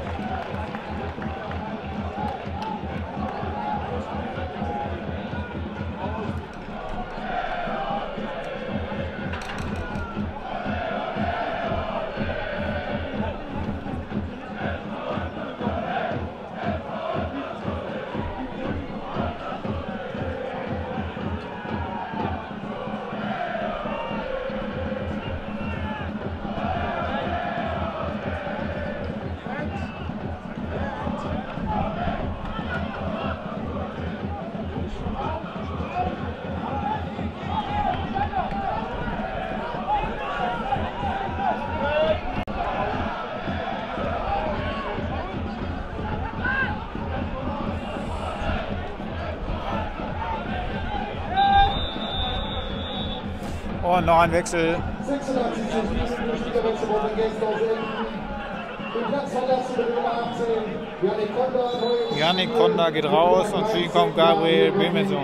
[SPEAKER 1] Und noch ein Wechsel.
[SPEAKER 2] sechsundachtzig wichtiger Wechsel von den Gästen aus Emden. Den Platz verlassen mit Nummer achtzehn. Yannick Konda.
[SPEAKER 1] Yannick Konda geht raus und für ihn kommt Gabriel Bemeson.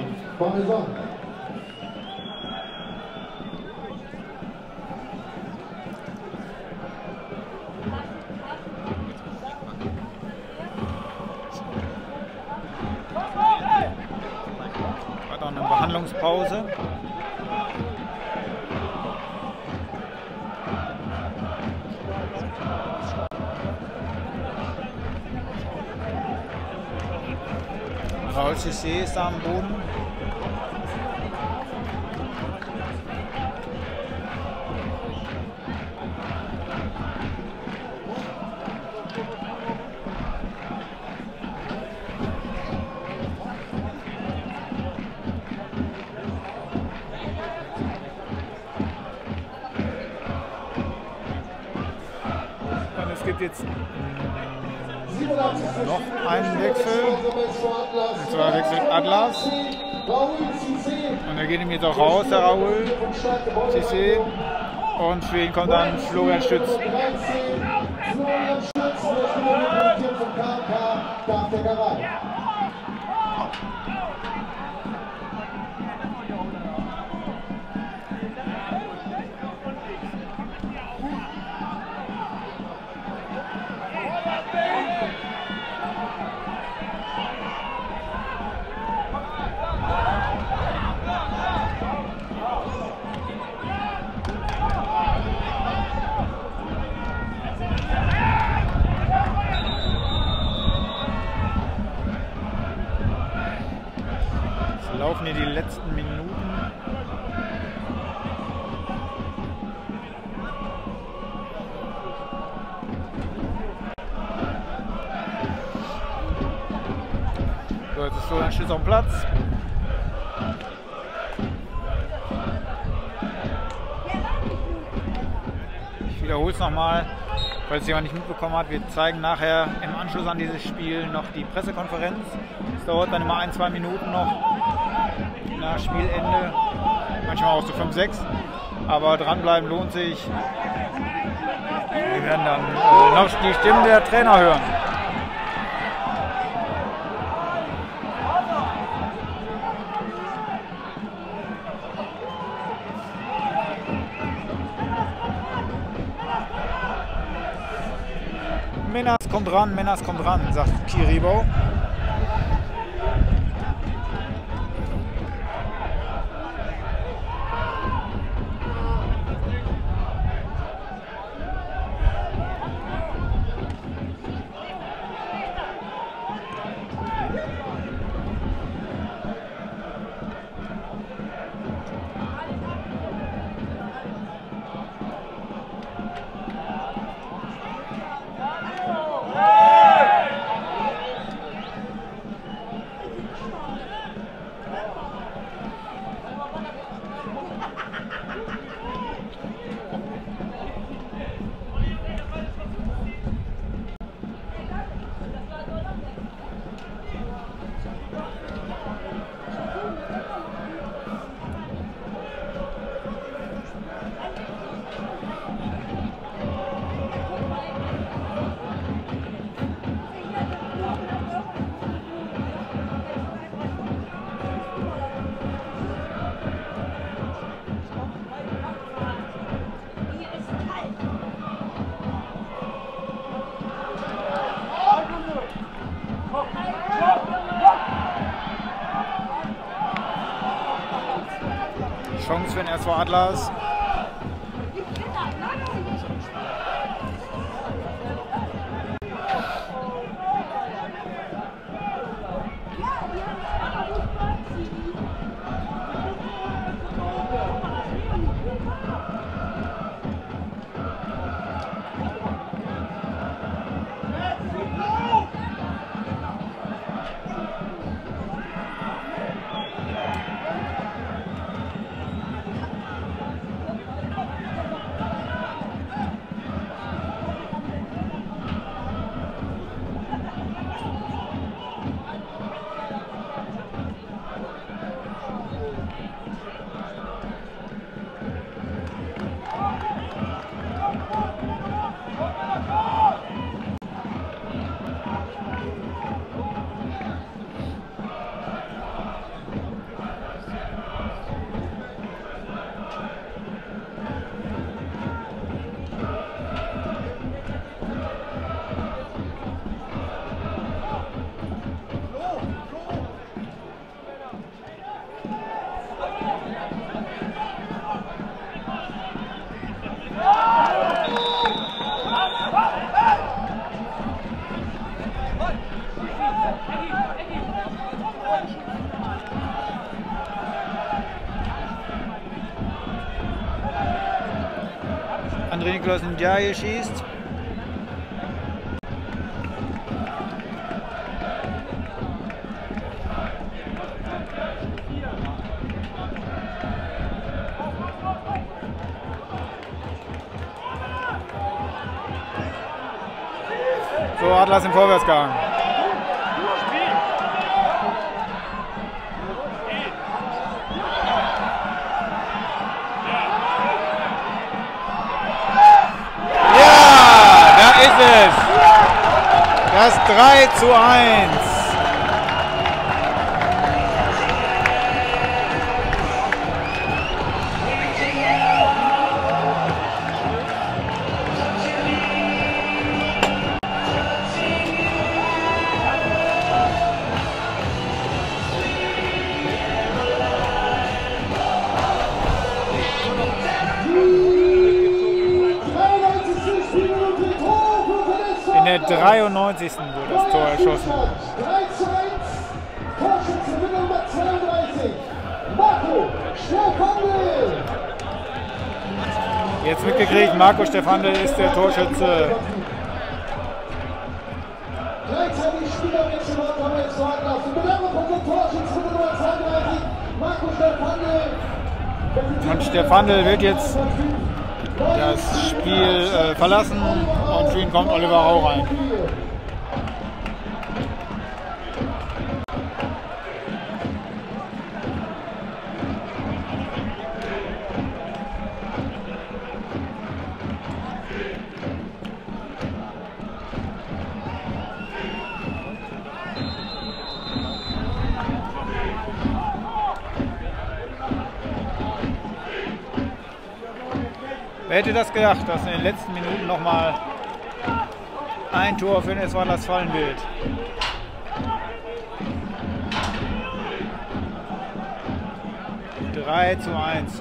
[SPEAKER 1] Hat auch eine Behandlungspause. Raul Cissé ist da am Boden. Und es gibt jetzt noch einen Wechsel. Und zwar wechselt Atlas. Und er geht ihm jetzt auch raus, der Raul Cissé. Und für ihn kommt dann Florian Stütz.
[SPEAKER 2] Florian Stütz, der Spieler von K K, darf der Garay.
[SPEAKER 1] Laufen hier die letzten Minuten. So, jetzt ist Florian Stütz auf dem Platz. Ich wiederhole es nochmal, falls es jemand nicht mitbekommen hat. Wir zeigen nachher im Anschluss an dieses Spiel noch die Pressekonferenz. Es dauert dann immer ein, zwei Minuten noch. Nach Spielende, manchmal auch so fünf, sechs, aber dranbleiben lohnt sich. Wir werden dann äh, noch die Stimmen der Trainer hören. Menas kommt ran, Menas kommt ran, sagt Kiribo. S V Atlas. André Nikolaus Ndiaye schießt. So, Atlas im Vorwärtsgang. Das drei zu eins. In der dreiundneunzigsten wurde das Tor erschossen.
[SPEAKER 2] drei zu eins. Torschütze mit Nummer zweiunddreißig. Marco Stefandl.
[SPEAKER 1] Jetzt mitgekriegt, Marco Stefandl ist der Torschütze.
[SPEAKER 2] Gleichzeitig Spielerwechsel beim S V Atlas. Und Bewerbung von der Torschütze mit Nummer zweiunddreißig. Marco Stefandl.
[SPEAKER 1] Und Stefandl wird jetzt das Spiel äh, verlassen und für ihn kommt Oliver Rau rein. Wer hätte das gedacht, dass in den letzten Minuten noch mal ein Tor für den S V Atlas fallen wird? drei zu eins.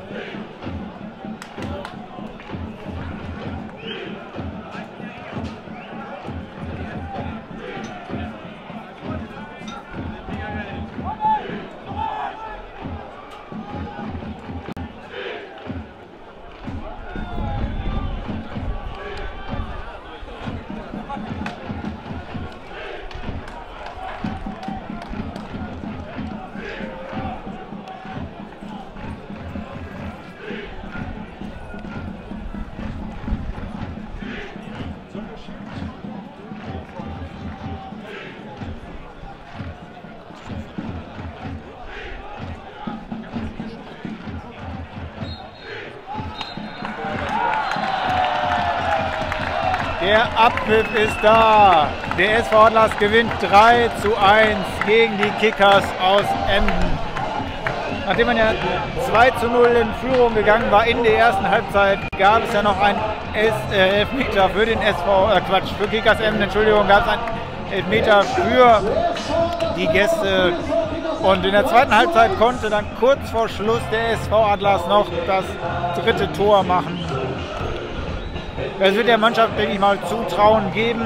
[SPEAKER 1] Der Abpfiff ist da. Der S V Atlas gewinnt drei zu eins gegen die Kickers aus Emden. Nachdem man ja zwei zu null in Führung gegangen war in der ersten Halbzeit, gab es ja noch einen Elfmeter für den S V, äh Quatsch, für Kickers Emden, Entschuldigung, gab es einen Elfmeter für die Gäste. Und in der zweiten Halbzeit konnte dann kurz vor Schluss der S V Atlas noch das dritte Tor machen. Es wird der Mannschaft, denke ich mal, Zutrauen geben,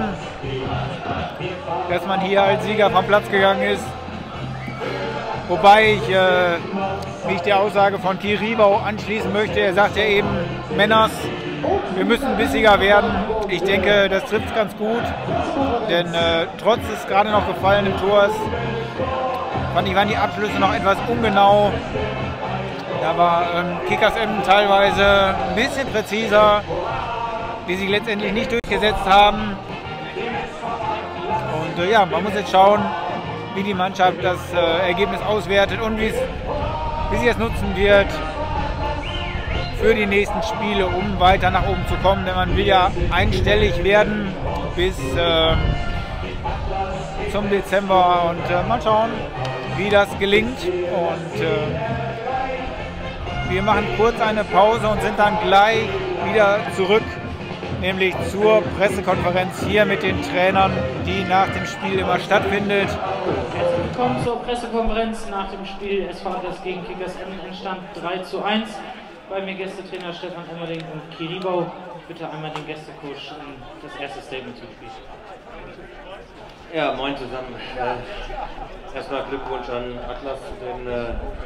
[SPEAKER 1] dass man hier als Sieger vom Platz gegangen ist. Wobei ich äh, mich der Aussage von Kiribau anschließen möchte. Er sagt ja eben, Männers, wir müssen bissiger werden. Ich denke, das trifft es ganz gut, denn äh, trotz des gerade noch gefallenen Tors fand ich, waren die Abschlüsse noch etwas ungenau. Da war ähm, Kickers Emden teilweise ein bisschen präziser, die sich letztendlich nicht durchgesetzt haben. Und äh, ja, man muss jetzt schauen, wie die Mannschaft das äh, Ergebnis auswertet und wie sie es nutzen wird für die nächsten Spiele, um weiter nach oben zu kommen. Denn man will ja einstellig werden bis äh, zum Dezember und äh, mal schauen, wie das gelingt. Und äh, wir machen kurz eine Pause und sind dann gleich wieder zurück, nämlich zur Pressekonferenz hier mit den Trainern, die nach dem Spiel immer stattfindet.
[SPEAKER 6] Herzlich willkommen zur Pressekonferenz nach dem Spiel S V Atlas gegen Kickers Emden. Entstand drei zu eins. Bei mir Gästetrainer Stefan Emmerding und Kiribau. Bitte einmal den Gästecoach um das erste Statement zu spielen.
[SPEAKER 7] Ja, moin zusammen. Äh, erstmal Glückwunsch an Atlas zu den äh,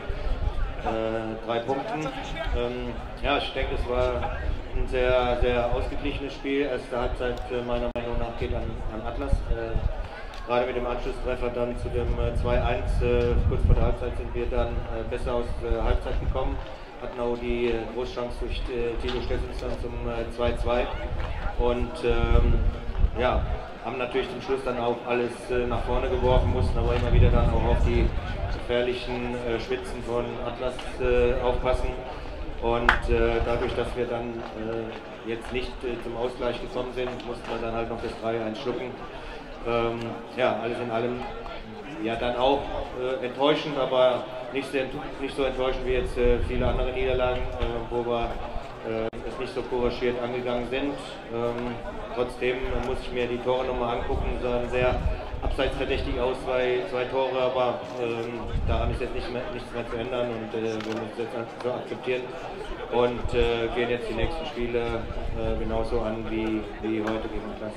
[SPEAKER 7] äh, drei Punkten. Ähm, ja, ich denke, es war ein sehr, sehr ausgeglichenes Spiel. Erste Halbzeit äh, meiner Meinung nach geht an, an Atlas. Äh, gerade mit dem Anschlusstreffer dann zu dem äh, zwei eins, äh, kurz vor der Halbzeit sind wir dann äh, besser aus der äh, Halbzeit gekommen. Hatten auch die äh, Großchance durch äh, Tilo Steffens dann zum äh, zwei zwei. Und ähm, ja, haben natürlich zum Schluss dann auch alles äh, nach vorne geworfen, mussten aber immer wieder dann auch auf die gefährlichen äh, Spitzen von Atlas äh, aufpassen. Und äh, dadurch, dass wir dann äh, jetzt nicht äh, zum Ausgleich gekommen sind, mussten wir dann halt noch das drei eins schlucken. Ähm, ja, alles in allem ja dann auch äh, enttäuschend, aber nicht so, nicht so enttäuschend wie jetzt äh, viele andere Niederlagen, äh, wo wir äh, es nicht so couragiert angegangen sind. Ähm, trotzdem muss ich mir die Tore nochmal angucken, sahen sehr abseitsverdächtig aus, zwei, zwei Tore, aber ähm, daran ist jetzt nicht mehr, nichts mehr zu ändern und äh, wir müssen es jetzt so akzeptieren und äh, gehen jetzt die nächsten Spiele äh, genauso an wie, wie heute gegen Atlas.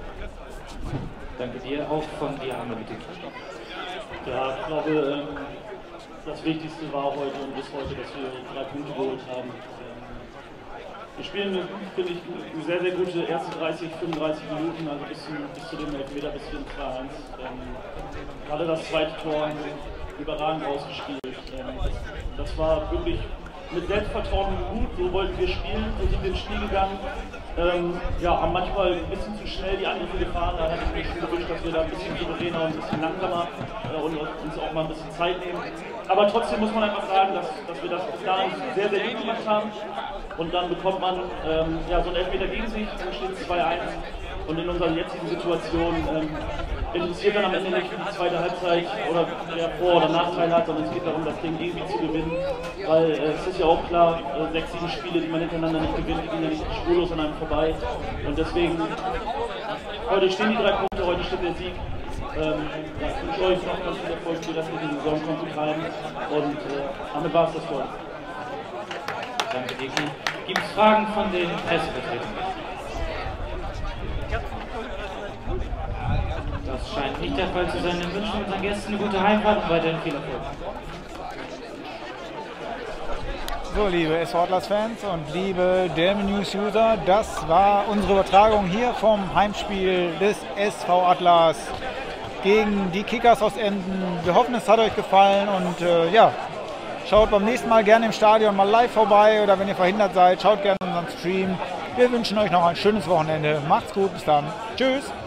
[SPEAKER 6] Danke dir, auch von dir einmal bitte.
[SPEAKER 8] Ja, ich glaube, ähm, das Wichtigste war heute und bis heute, dass wir drei Punkte geholt haben. Wir spielen, finde ich, eine sehr, sehr gute erste dreißig, fünfunddreißig Minuten, also bis, zum, bis zu dem Elfmeter, bis zu dem zwei eins. Ähm, gerade das zweite Tor haben wir überragend ausgespielt. Ähm, das, das war wirklich mit Selbstvertrauen gut, so wollten wir spielen, so sind wir ins Spiel gegangen. Ähm, ja, haben manchmal ein bisschen zu schnell die Angriffe gefahren, da hätte ich mir schon gewünscht, dass wir da ein bisschen souveräner und ein bisschen langsamer äh, und uns auch mal ein bisschen Zeit nehmen. Aber trotzdem muss man einfach sagen, dass, dass wir das bis dahin sehr, sehr gut gemacht haben. Und dann bekommt man ähm, ja, so einen Elfmeter gegen sich, dann steht es zwei eins. Und in unserer jetzigen Situation ähm, interessiert dann am Ende nicht, wie die zweite Halbzeit oder wer Vor- oder Nachteil hat, sondern es geht darum, das Ding irgendwie zu gewinnen. Weil äh, es ist ja auch klar, äh, sechs, sieben Spiele, die man hintereinander nicht gewinnt, die gehen ja nicht spurlos an einem vorbei. Und deswegen, heute stehen die drei Punkte, heute steht der Sieg. Ähm, ja, ich wünsche euch noch ganz viel Erfolg für die restliche Saison, kommt gut rein. Und äh, damit war es das für euch.
[SPEAKER 6] Danke dir. Gibt es Fragen von den Pressevertretern? Das scheint nicht der Fall zu sein. Wir wünschen unseren Gästen eine gute Heimfahrt und weiterhin viel Erfolg.
[SPEAKER 1] So, liebe S V Atlas-Fans und liebe Delme News-User, das war unsere Übertragung hier vom Heimspiel des S V Atlas gegen die Kickers aus Emden. Wir hoffen, es hat euch gefallen und äh, ja, schaut beim nächsten Mal gerne im Stadion mal live vorbei oder wenn ihr verhindert seid, schaut gerne unseren Stream. Wir wünschen euch noch ein schönes Wochenende. Macht's gut, bis dann. Tschüss.